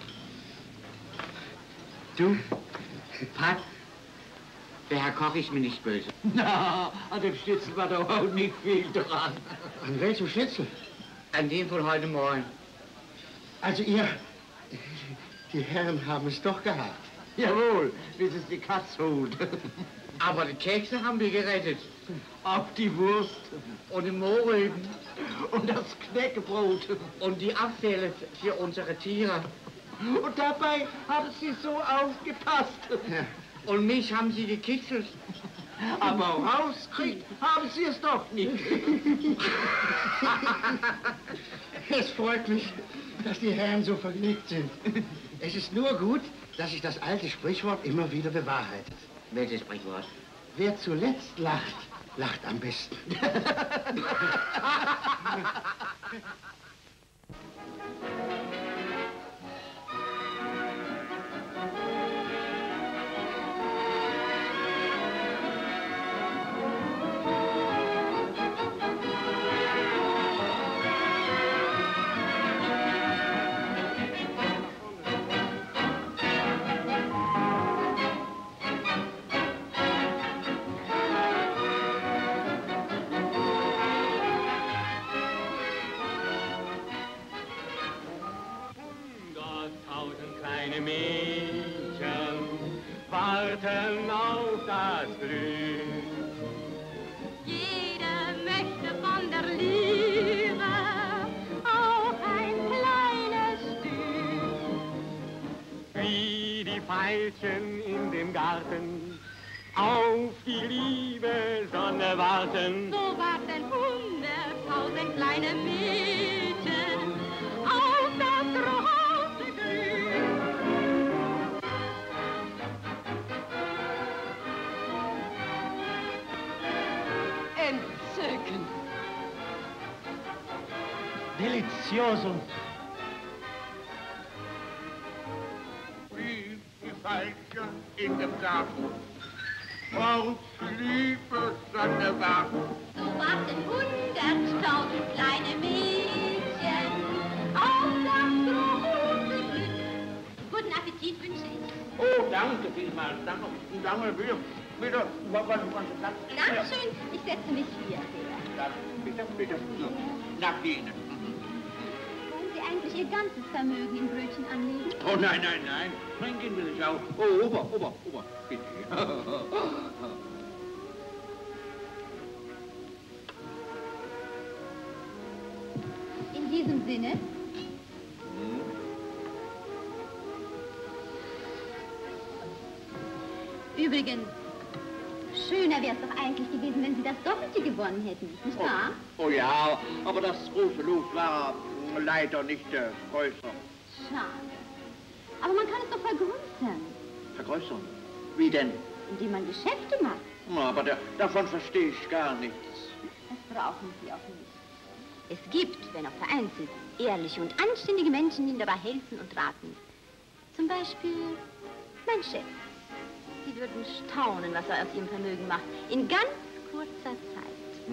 Du, Pat, der Herr Koch ist mir nicht böse. Na, an dem Schnitzel war doch auch nicht viel dran. An welchem Schnitzel? An dem von heute Morgen. Also die Herren haben es doch gehabt. Jawohl, bis es die Katze holt. Aber die Kekse haben wir gerettet. Auch die Wurst Und die Mohrrüben. und das Knäckebrot. Und die Abfälle für unsere Tiere. Und dabei haben sie so aufgepasst. Und mich haben sie gekitzelt. Aber rauskriegt haben sie es doch nicht. Es freut mich, dass die Herren so vergnügt sind. Es ist nur gut, dass sich das alte Sprichwort immer wieder bewahrheitet. Welches Sprichwort? Wer zuletzt lacht, lacht am besten. Kleine Mädchen warten auf das Glück. Jeder möchte von der Liebe auch ein kleines Stück. Wie die Veilchen in dem Garten auf die liebe Sonne warten. So warten 100.000 kleine Mädchen auf das große Glück. Entzückend. Delizioso. Wie die Veilchen in dem Garten auf die liebe Sonne warten. So warten 100.000 kleine Mädchen auf das große Glück. Guten Appetit wünsche ich. Oh, danke vielmals. Danke. Danke, bitte. Bitte, wollen Sie Platz? Dankeschön, ich setze mich hier. Bitte, bitte. So, nach Ihnen. Wollen Sie eigentlich Ihr ganzes Vermögen in Brötchen anlegen? Oh, nein, nein, nein. Trinken will ich auch. Oh, Ober, bitte. In diesem Sinne? Übrigens, schöner wäre es doch eigentlich gewesen, wenn Sie das Doppelte gewonnen hätten, nicht wahr? Oh ja, aber das große Los war leider nicht größer. Schade. Aber man kann es doch vergrößern, Vergrößern? Wie denn? indem man Geschäfte macht. Na, aber davon verstehe ich gar nichts. Das brauchen Sie auch nicht. Es gibt, wenn auch vereinzelt, ehrliche und anständige Menschen, die Ihnen dabei helfen und raten. Zum Beispiel mein Chef. Sie würden staunen, was er aus Ihrem Vermögen macht. In ganz kurzer Zeit.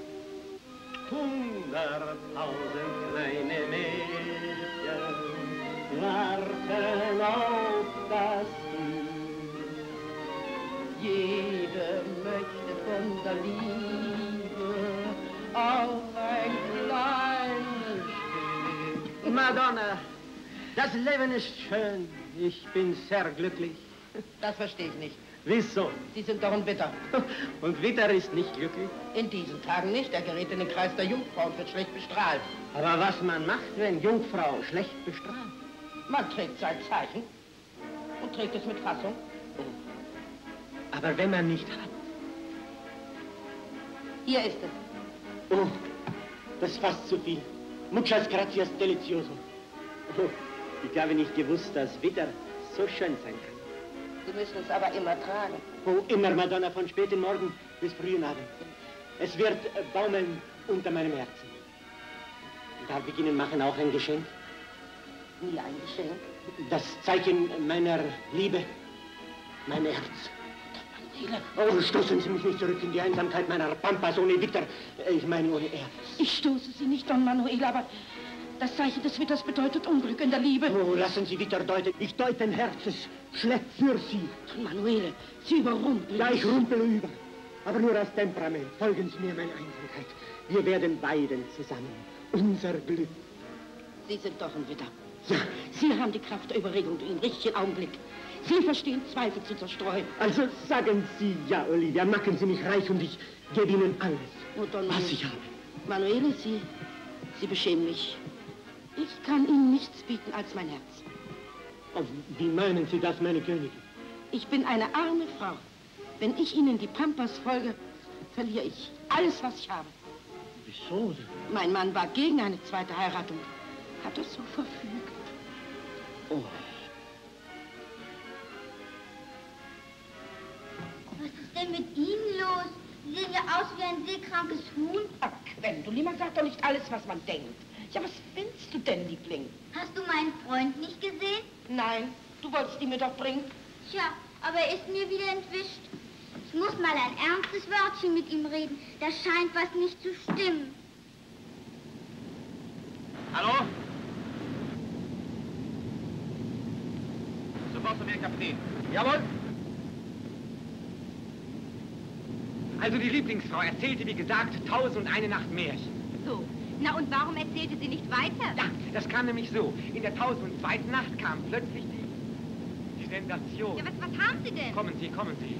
100.000 kleine Mädchen warten auf das Glück. Jeder möchte von der Liebe auch ein kleines Stück. Madonna, das Leben ist schön. Ich bin sehr glücklich. Das verstehe ich nicht. Wieso? Sie sind doch ein Witter. Und Witter ist nicht glücklich? In diesen Tagen nicht. Er gerät in den Kreis der Jungfrau und wird schlecht bestrahlt. Aber was man macht, wenn Jungfrau schlecht bestrahlt? Man trägt sein Zeichen und trägt es mit Fassung. Aber wenn man nicht hat? Hier ist es. Oh, das ist fast zu viel. Muchas gracias, delicioso. Oh, ich habe nicht gewusst, dass Witter so schön sein kann. Sie müssen es aber immer tragen. Oh, immer, Madonna, von späten Morgen bis frühen Abend. Es wird baumeln unter meinem Herzen. Darf ich Ihnen machen auch ein Geschenk? Wie ein Geschenk? Das Zeichen meiner Liebe, mein Herz. Oh, stoßen Sie mich nicht zurück in die Einsamkeit meiner Pampas ohne Witter. Ich meine ohne Erz. Ich stoße Sie nicht, Don Manuel, aber das Zeichen des Witters bedeutet Unglück in der Liebe. Oh, lassen Sie Witter deuten. Ich deute ein Herzes schlecht für Sie. Don Manuel, Sie überrumpeln. Ja, ich rumpel über. Aber nur aus Temperament. Folgen Sie mir, meine Einsamkeit. Wir werden weiden zusammen. Unser Glück. Sie sind doch ein Witter. Ja. Sie haben die Kraft der Überregung im richtigen Augenblick. Sie verstehen, Zweifel zu zerstreuen. Also sagen Sie ja, Olivia, machen Sie mich reich und ich gebe Ihnen alles, Don was ich habe. Manuele, Sie beschämen mich. Ich kann Ihnen nichts bieten als mein Herz. Oh, wie meinen Sie das, meine Königin? Ich bin eine arme Frau. Wenn ich Ihnen die Pampas folge, verliere ich alles, was ich habe. Wieso denn? Mein Mann war gegen eine zweite Heiratung. Hat es so verfügt. Oh. denn mit Ihnen los? Sie sehen ja aus wie ein seekrankes Huhn. Ach, Gwendolin, man sagt doch nicht alles, was man denkt. Ja, was willst du denn, Liebling? Hast du meinen Freund nicht gesehen? Nein, du wolltest ihn mir doch bringen. Tja, aber er ist mir wieder entwischt. Ich muss mal ein ernstes Wörtchen mit ihm reden. Da scheint was nicht zu stimmen. Hallo? Sofort zum Herrn Kapitän. Jawohl. Also die Lieblingsfrau erzählte, wie gesagt, 1001 Nacht Märchen. So, na und warum erzählte sie nicht weiter? Ja, das kam nämlich so. In der 1002. Nacht kam plötzlich die Sensation. Ja, was haben Sie denn? Kommen Sie, kommen Sie.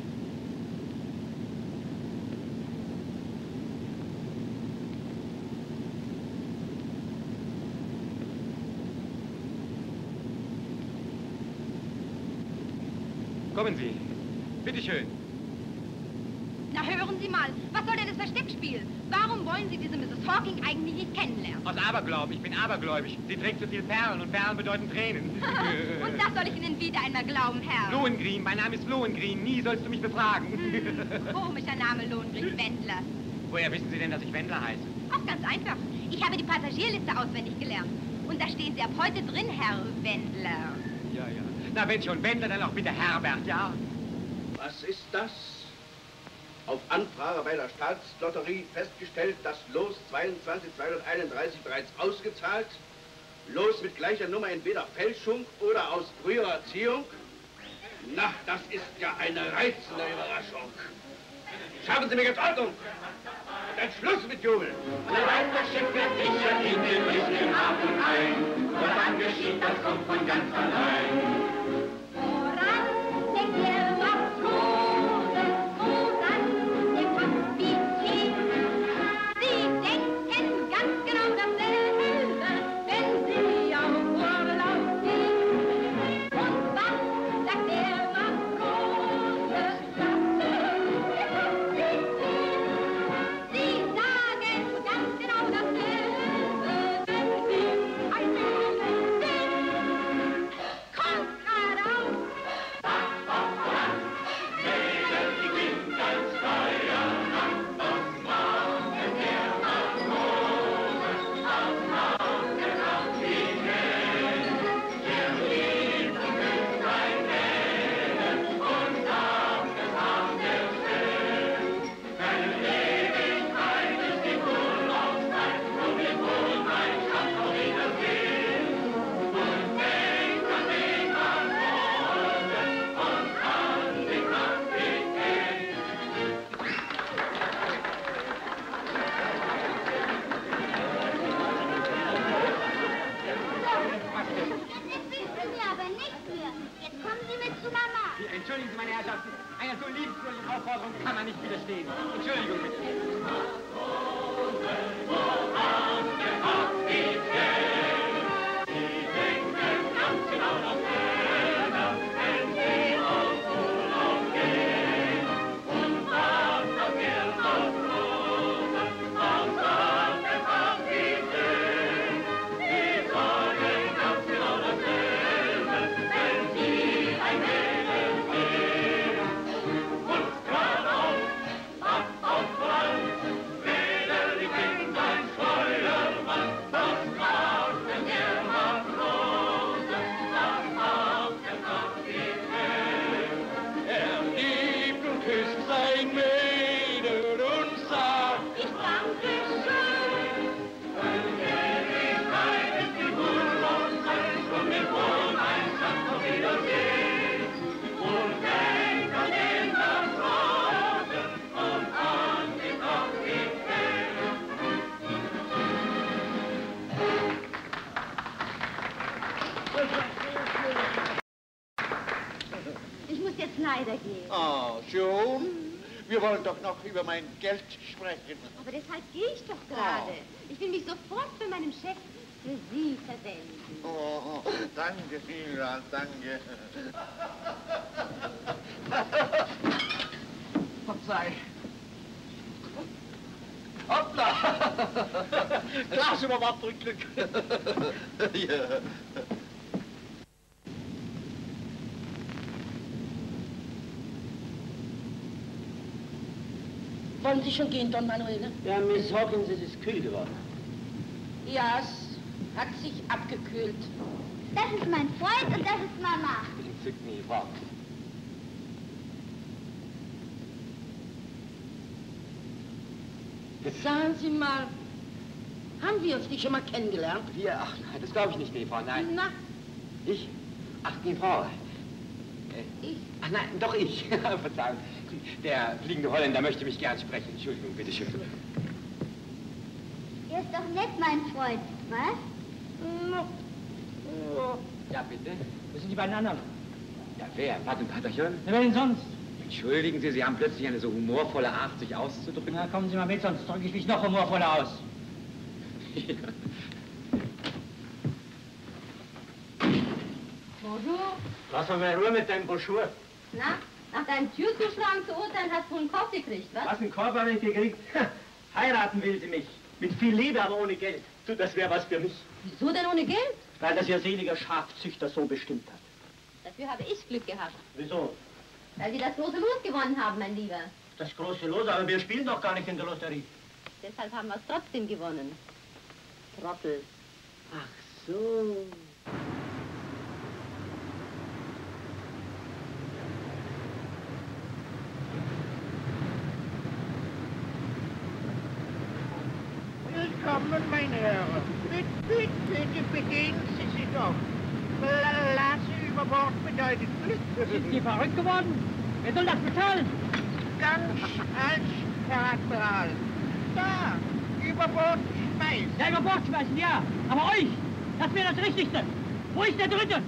Kommen Sie. Bitte schön. Na, hören Sie mal, was soll denn das Versteckspiel? Warum wollen Sie diese Mrs. Hawking eigentlich nicht kennenlernen? Aus Aberglauben. Ich bin abergläubig. Sie trägt zu viel Perlen und Perlen bedeuten Tränen. Und das soll ich Ihnen wieder einmal glauben, Herr. Lohengrin, mein Name ist Lohengrin. Nie sollst du mich befragen. Komischer Name, Lohengrin, Wendler. Woher wissen Sie denn, dass ich Wendler heiße? Auch ganz einfach. Ich habe die Passagierliste auswendig gelernt. Und da stehen Sie ab heute drin, Herr Wendler. Ja, ja. Na, wenn schon Wendler, dann auch bitte Herbert, ja? Was ist das? Auf Anfrage bei der Staatslotterie festgestellt, das Los 22231 bereits ausgezahlt. Los mit gleicher Nummer entweder Fälschung oder aus früherer Ziehung. Na, das ist ja eine reizende Überraschung. Schaffen Sie mir jetzt Ordnung! Dann Schluss mit Jubel! Das Schiff wird sicher in den richtigen Hafen ein. Und dann geschieht, das kommt von ganz allein. Woran denkt der Matrose? Woran der Kapitän? Sie denken ganz genau dasselbe, wenn Sie auf Urlaub gehen. Und was sagt der Matrose? Sie sagen ganz genau dasselbe, wenn Sie ein Mädchen sehen. Kommt geradeaus! Jetzt wissen wir aber nichts mehr. Jetzt kommen Sie mit zu Mama. Entschuldigen Sie, meine Herrschaften. Einer so liebenswürdigen Aufforderung kann man nicht widerstehen. Entschuldigung bitte. Ich muss jetzt leider gehen. Ah, schon? Wir wollen doch noch über mein Geld sprechen. Aber deshalb gehe ich doch gerade. Ich will mich sofort für meinen Chef für Sie verwenden. Oh, danke vielmals, danke. Verzeih. Hoppla! Klar, schon mal was für Glück. Ja. Wollen Sie schon gehen, Don Manuel? Ja, Miss Hawkins, es ist kühl geworden. Ja, es hat sich abgekühlt. Das ist mein Freund und das ist Mama. Entzückt mich, Frau. Sagen Sie mal, haben wir uns nicht schon mal kennengelernt? Wir? Ach nein, das glaube ich nicht, nee, Frau, nein. Na? Ich? Ach, die Frau. Ich? Ach nein, doch ich. Verzeihung. Der fliegende Holländer möchte mich gern sprechen. Entschuldigung, bitte schön. Er ist doch nett, mein Freund, was? Ja, bitte. Wo sind die beiden anderen? Ja, wer? Pat und Paterchen? Wer denn sonst? Entschuldigen Sie, Sie haben plötzlich eine so humorvolle Art, sich auszudrücken. Na, kommen Sie mal mit, sonst drücke ich mich noch humorvoller aus. Ja. Bonjour. Lass mal in Ruhe mit deinem Bonjour. Na, nach deinem Türzuschlagen zu urteilen, hast du einen Korb gekriegt, was? Was, einen Korb habe ich gekriegt? Heiraten will sie mich. Mit viel Liebe, aber ohne Geld. Du, das wäre was für mich. Wieso denn ohne Geld? Weil das ihr seliger Schafzüchter so bestimmt hat. Dafür habe ich Glück gehabt. Wieso? Weil Sie das große Los gewonnen haben, mein Lieber. Das große Los, aber wir spielen doch gar nicht in der Lotterie. Deshalb haben wir es trotzdem gewonnen. Trottel. Ach so. Willkommen, meine Herren. Bitte, begeben Sie sich doch. Lasse über Bord bedeutet Glück. Sind Sie verrückt geworden? Wer soll das bezahlen? Ganz falsch, Herr Admiral. Da, über Bord schmeißen. Ja, über Bord schmeißen, ja. Aber euch, das wäre das Richtigste. Wo ist der Dritte?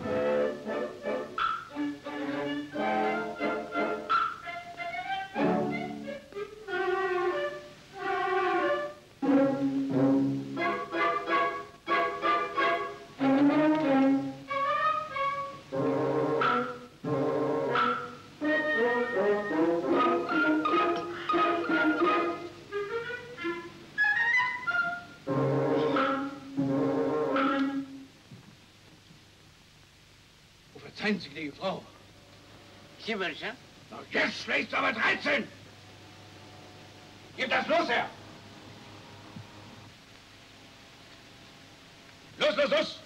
Verzeihen Sie, gnädige Frau. Sie welcher? Na, jetzt schlägt's aber 13. Gib das los her. Los, los, los.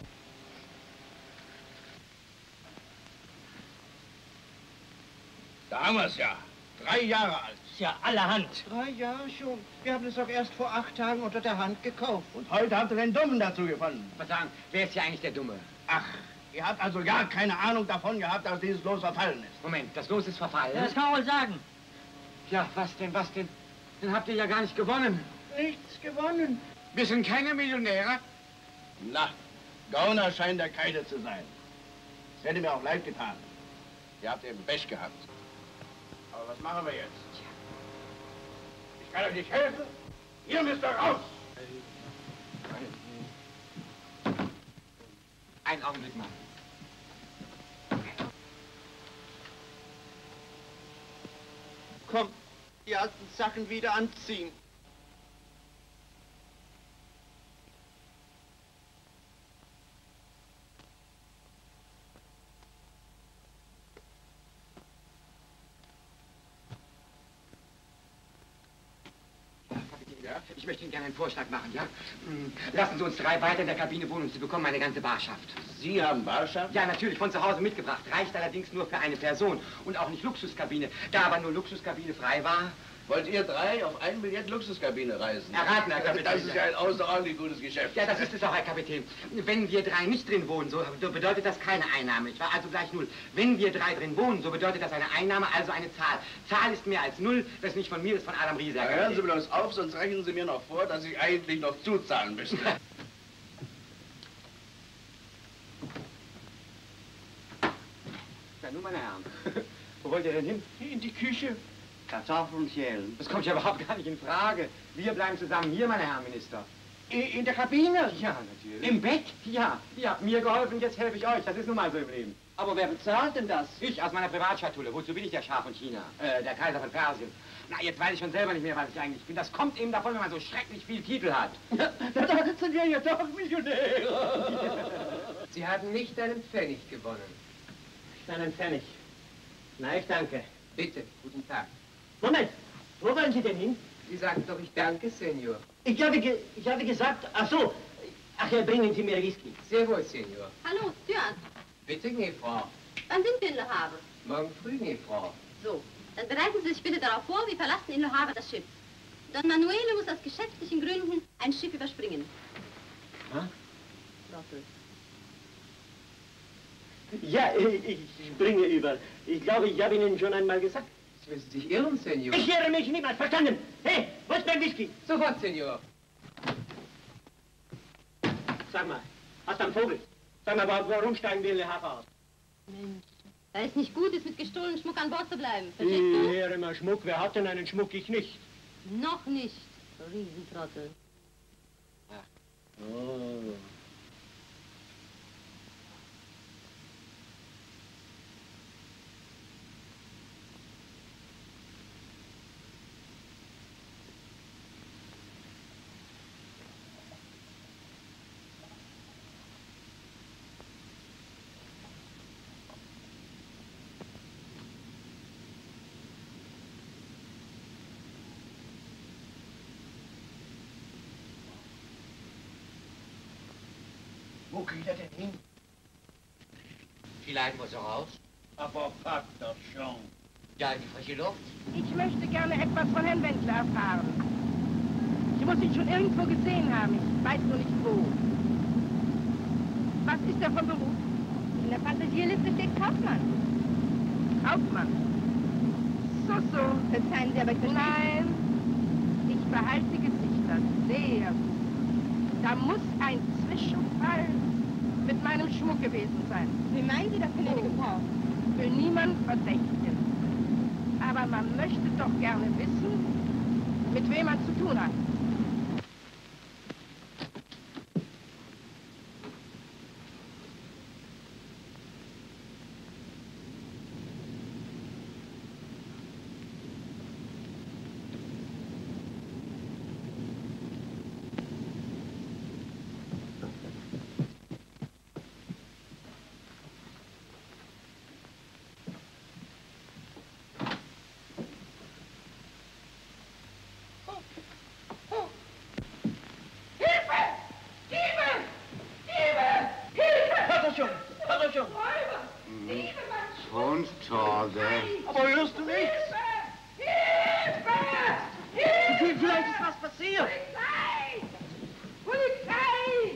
Da haben wir es ja. 3 Jahre alt. Ist ja allerhand. 3 Jahre schon. Wir haben es doch erst vor 8 Tagen unter der Hand gekauft. Und heute habt ihr den Dummen dazu gefunden. Verzeihung, wer ist hier eigentlich der Dumme? Ach, ihr habt also gar keine Ahnung davon gehabt, dass dieses Los verfallen ist. Moment, das Los ist verfallen? Ja, das kann man wohl sagen. Ja, was denn, was denn? Dann habt ihr ja gar nicht gewonnen. Nichts gewonnen. Wir sind keine Millionäre. Na, Gauner scheint der keine zu sein. Es hätte mir auch leid getan. Ihr habt eben Pech gehabt. Aber was machen wir jetzt? Ich kann euch nicht helfen. Ihr müsst doch raus. Einen Augenblick mal. Komm, die alten Sachen wieder anziehen. Ich möchte Ihnen gerne einen Vorschlag machen, ja? Lassen Sie uns 3 weiter in der Kabine wohnen und Sie bekommen eine ganze Barschaft. Sie haben Barschaft? Ja, natürlich, von zu Hause mitgebracht. Reicht allerdings nur für eine Person. Und auch nicht Luxuskabine. Da aber nur Luxuskabine frei war. Wollt ihr 3 auf ein Billett Luxuskabine reisen? Erraten, Herr Kapitän. Das ist ja ein außerordentlich gutes Geschäft. Ja, das ist es auch, Herr Kapitän. Wenn wir 3 nicht drin wohnen, so bedeutet das keine Einnahme. Ich war also gleich 0. Wenn wir 3 drin wohnen, so bedeutet das eine Einnahme, also eine Zahl. Zahl ist mehr als 0. Das ist nicht von mir, das ist von Adam Riese. Herr hören Sie bloß auf, sonst rechnen Sie mir noch vor, dass ich eigentlich noch zuzahlen müsste. Ja, nun, meine Herren. Wo wollt ihr denn hin? In die Küche. Kartoffeln schälen. Das kommt ja überhaupt gar nicht in Frage. Wir bleiben zusammen hier, meine Herren Minister. In der Kabine? Ja, natürlich. Im Bett? Ja. Ihr habt mir geholfen, jetzt helfe ich euch. Das ist nun mal so im Leben. Aber wer bezahlt denn das? Ich aus meiner Privatschatulle. Wozu bin ich der Schah von China? Der Kaiser von Persien. Na, jetzt weiß ich schon selber nicht mehr, was ich eigentlich bin. Das kommt eben davon, wenn man so schrecklich viel Titel hat. Da sind wir ja doch Millionäre. Sie haben nicht einen Pfennig gewonnen. Nicht einen Pfennig. Na, ich danke. Bitte, guten Tag. Moment! Wo wollen Sie denn hin? Sie sagten doch, ich danke, Senor. Ich habe gesagt, ach so. Ach ja, bringen Sie mir Whisky. Sehr wohl, Senor. Hallo, Stuart. Bitte, Frau. Wann sind wir in Le Havre? Morgen früh, Frau. So, dann bereiten Sie sich bitte darauf vor, wir verlassen in Le Havre das Schiff. Don Manuele muss aus geschäftlichen Gründen ein Schiff überspringen. Ha? Trottel. Ja, ich bringe über. Ich glaube, ich habe Ihnen schon einmal gesagt. Sie müssen sich irren, Senor. Ich irre mich niemals, verstanden? Hey, wo ist mein Whisky? Sofort, Senor. Sag mal, hast du einen Vogel? Sag mal, warum steigen wir in Le Havre aus? Mensch, da es nicht gut ist, mit gestohlenem Schmuck an Bord zu bleiben. Verstehst du? Hier immer Schmuck. Wer hat denn einen Schmuck? Ich nicht. Noch nicht. Riesentrottel. Oh. Wo geht er denn hin? Vielleicht muss er raus. Aber pack das schon. Ja, in die frische Luft. Ich möchte gerne etwas von Herrn Wendler erfahren. Ich muss ihn schon irgendwo gesehen haben, ich weiß nur nicht wo. Was ist er von Beruf? In der Passagierliste steht Kaufmann. Kaufmann. So. Verzeihen Sie, aber ich verstehe. Nein, ich behalte Gesichter sehr gut. Da muss ein Zwischenfall mit meinem Schmuck gewesen sein. Wie meinen Sie das, gnädige Frau? Will niemand verdächtigen. Aber man möchte doch gerne wissen, mit wem man zu tun hat. Aber hörst du nichts? Hilfe! Vielleicht ist was passiert. Polizei!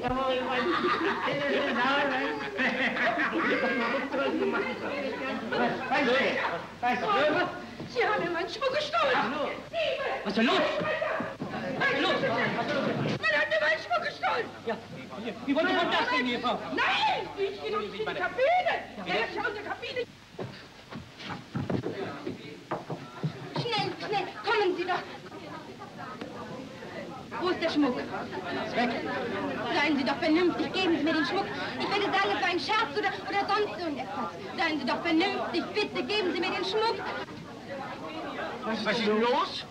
Sie haben mir meinen Schmuck gestohlen! Was ist denn los? Was ist los? Man hat mir meinen Schmuck gestohlen! Ja, wie wollen Sie von das denn, Frau? Nein! Ich gehe doch nicht in die Kabine! Der ist ja aus der Kabine! Schnell, kommen Sie doch! Wo ist der Schmuck? Ist weg. Seien Sie doch vernünftig, geben Sie mir den Schmuck. Ich werde sagen, es war ein Scherz oder sonst irgendetwas. Seien Sie doch vernünftig, bitte, geben Sie mir den Schmuck. Was ist denn los?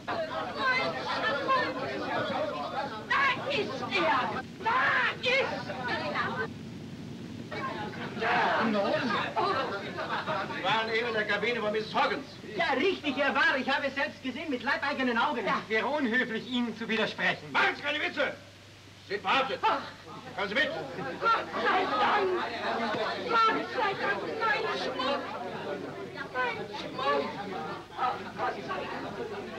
Da ist er! Da ist er! Sie waren eben in der Kabine von Mrs. Hoggins. Ja, richtig, er war. Ich habe es selbst gesehen, mit leibeigenen Augen. Es wäre unhöflich, Ihnen zu widersprechen. Machen Sie keine Witze! Sie sind verhaftet. Kommen Sie mit. Gott sei Dank! Gott sei Dank, mein Schmuck! Mein Schmuck! Oh, Gott sei Dank!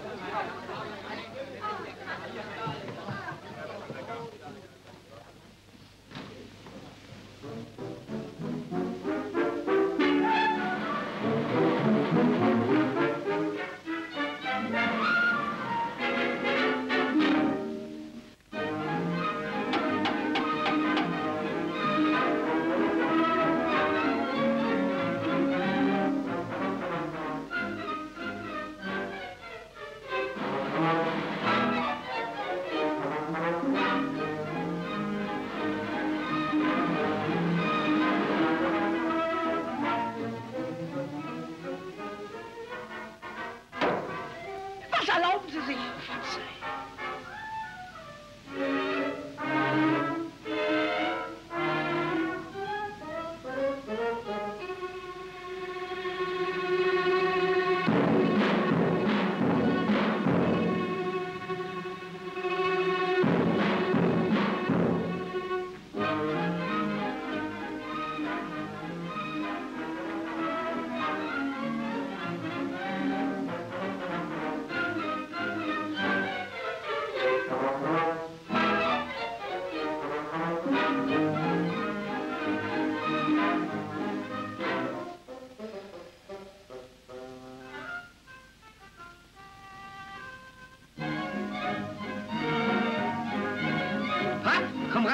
Was erlauben Sie sich?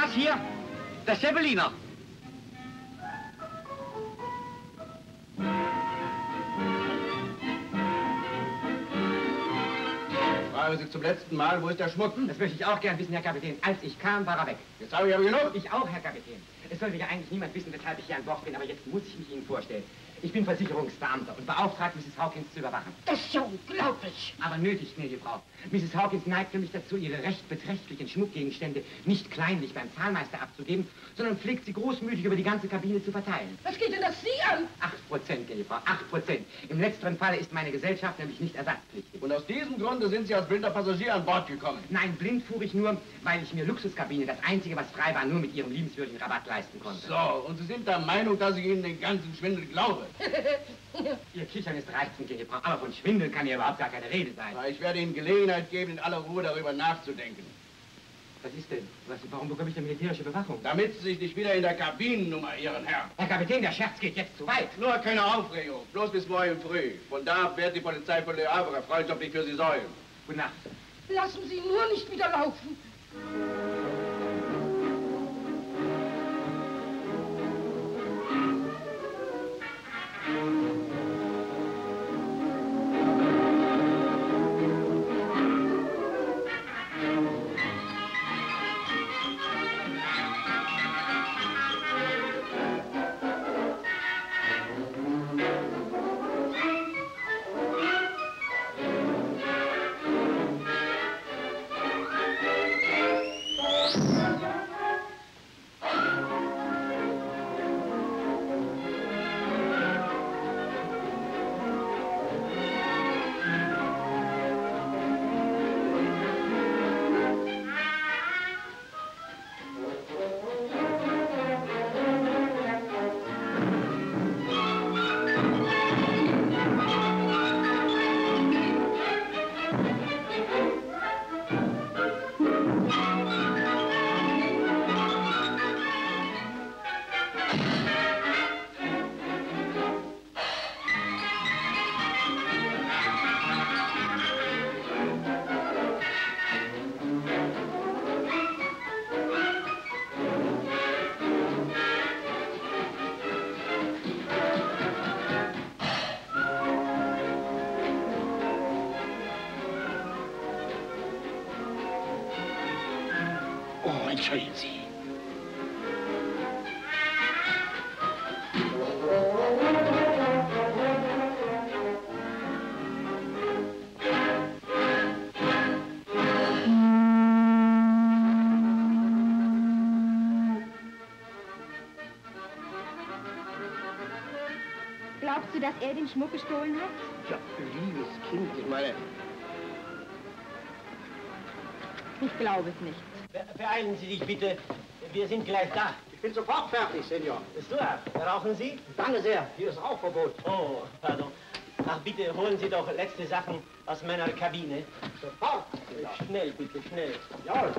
das hier? Der Zeppeliner. Fragen Sie zum letzten Mal, wo ist der Schmuck? Das möchte ich auch gern wissen, Herr Kapitän. Als ich kam, war er weg. Jetzt habe ich aber genug. Ich auch, Herr Kapitän. Es sollte ja eigentlich niemand wissen, weshalb ich hier an Bord bin, aber jetzt muss ich mich Ihnen vorstellen. Ich bin Versicherungsbeamter und beauftragt, Mrs. Hawkins zu überwachen. Das ist ja unglaublich. Aber nötig, gnädige Frau. Mrs. Hawkins neigt nämlich dazu, ihre recht beträchtlichen Schmuckgegenstände nicht kleinlich beim Zahlmeister abzugeben, sondern pflegt sie großmütig über die ganze Kabine zu verteilen. Was geht denn das Sie an? 8%, gnädige Frau, 8%. Im letzteren Falle ist meine Gesellschaft nämlich nicht ersatzpflichtig. Und aus diesem Grunde sind Sie als blinder Passagier an Bord gekommen? Nein, blind fuhr ich nur, weil ich mir Luxuskabine, das einzige, was frei war, nur mit Ihrem liebenswürdigen Rabatt leisten konnte. So, und Sie sind der Meinung, dass ich Ihnen den ganzen Schwindel glaube? Ihr Kichern ist reizend, gnädige Frau, aber von Schwindel kann hier überhaupt gar keine Rede sein. Na, ich werde Ihnen Gelegenheit geben, in aller Ruhe darüber nachzudenken. Was ist denn? Warum bekomme ich denn militärische Bewachung? Damit Sie sich nicht wieder in der Kabinennummer irren, Herr. Herr Kapitän, der Scherz geht jetzt zu weit. Nur keine Aufregung, bloß bis morgen früh. Von da ab wird die Polizei von Le Havre freundschaftlich für Sie sorgen. Gute Nacht. Lassen Sie ihn nur nicht wieder laufen. Entschuldigen Sie. Glaubst du, dass er den Schmuck gestohlen hat? Ja, liebes Kind, ich meine... Ich glaube es nicht. Beeilen Sie sich bitte. Wir sind gleich da. Ich bin sofort fertig, Senior. Stuart, rauchen Sie? Danke sehr. Hier ist Rauchverbot. Oh, pardon. Ach, bitte holen Sie doch letzte Sachen aus meiner Kabine. Sofort. Schnell, bitte, schnell. Jawohl.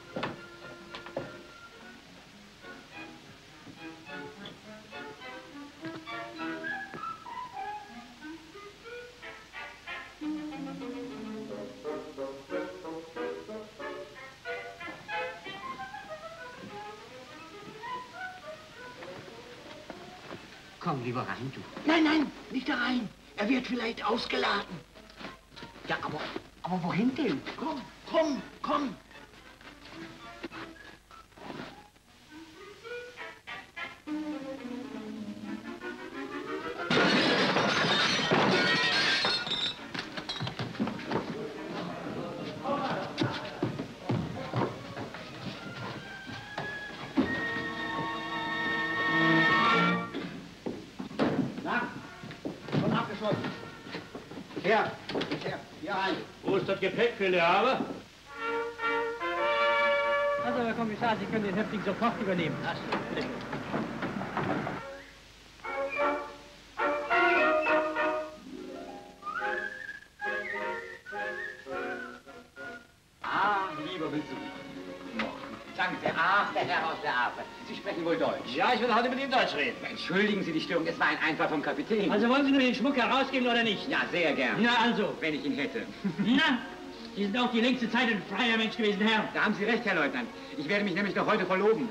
Komm lieber rein, du. Nein, nein, nicht da rein. Er wird vielleicht ausgeladen. Ja, aber wohin denn? Komm, komm, komm. Wo ist das Gepäck für Le Havre? Also, Herr Kommissar, Sie können den Häftling sofort übernehmen. Ach so, bitte. Ah, lieber Besuch. Danke sehr. Ach, der Herr aus der Havre. Sie sprechen wohl Deutsch. Ja, ich will heute mit Ihnen Deutsch reden. Entschuldigen Sie die Störung, es war ein Einfall vom Kapitän. Also wollen Sie nur den Schmuck herausgeben oder nicht? Ja, sehr gern. Na also. Wenn ich ihn hätte. Na, Sie sind auch die längste Zeit ein freier Mensch gewesen, Herr. Da haben Sie recht, Herr Leutnant. Ich werde mich nämlich noch heute verloben.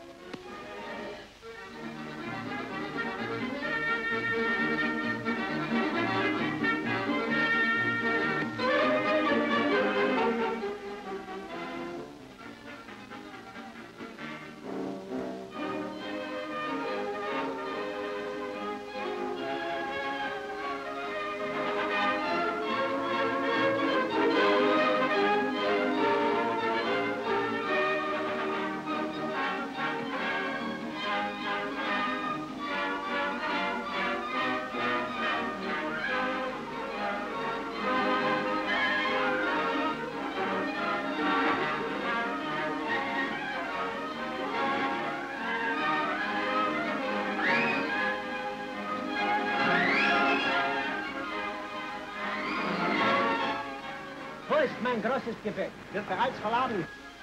Mein großes Gepäck wird bereits verladen.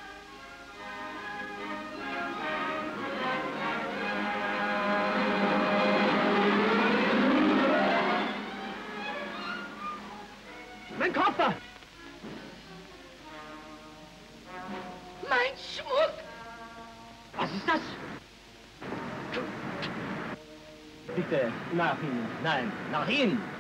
Mein Koffer! Mein Schmuck! Was ist das? Bitte, nach Ihnen. Nein, nach Ihnen.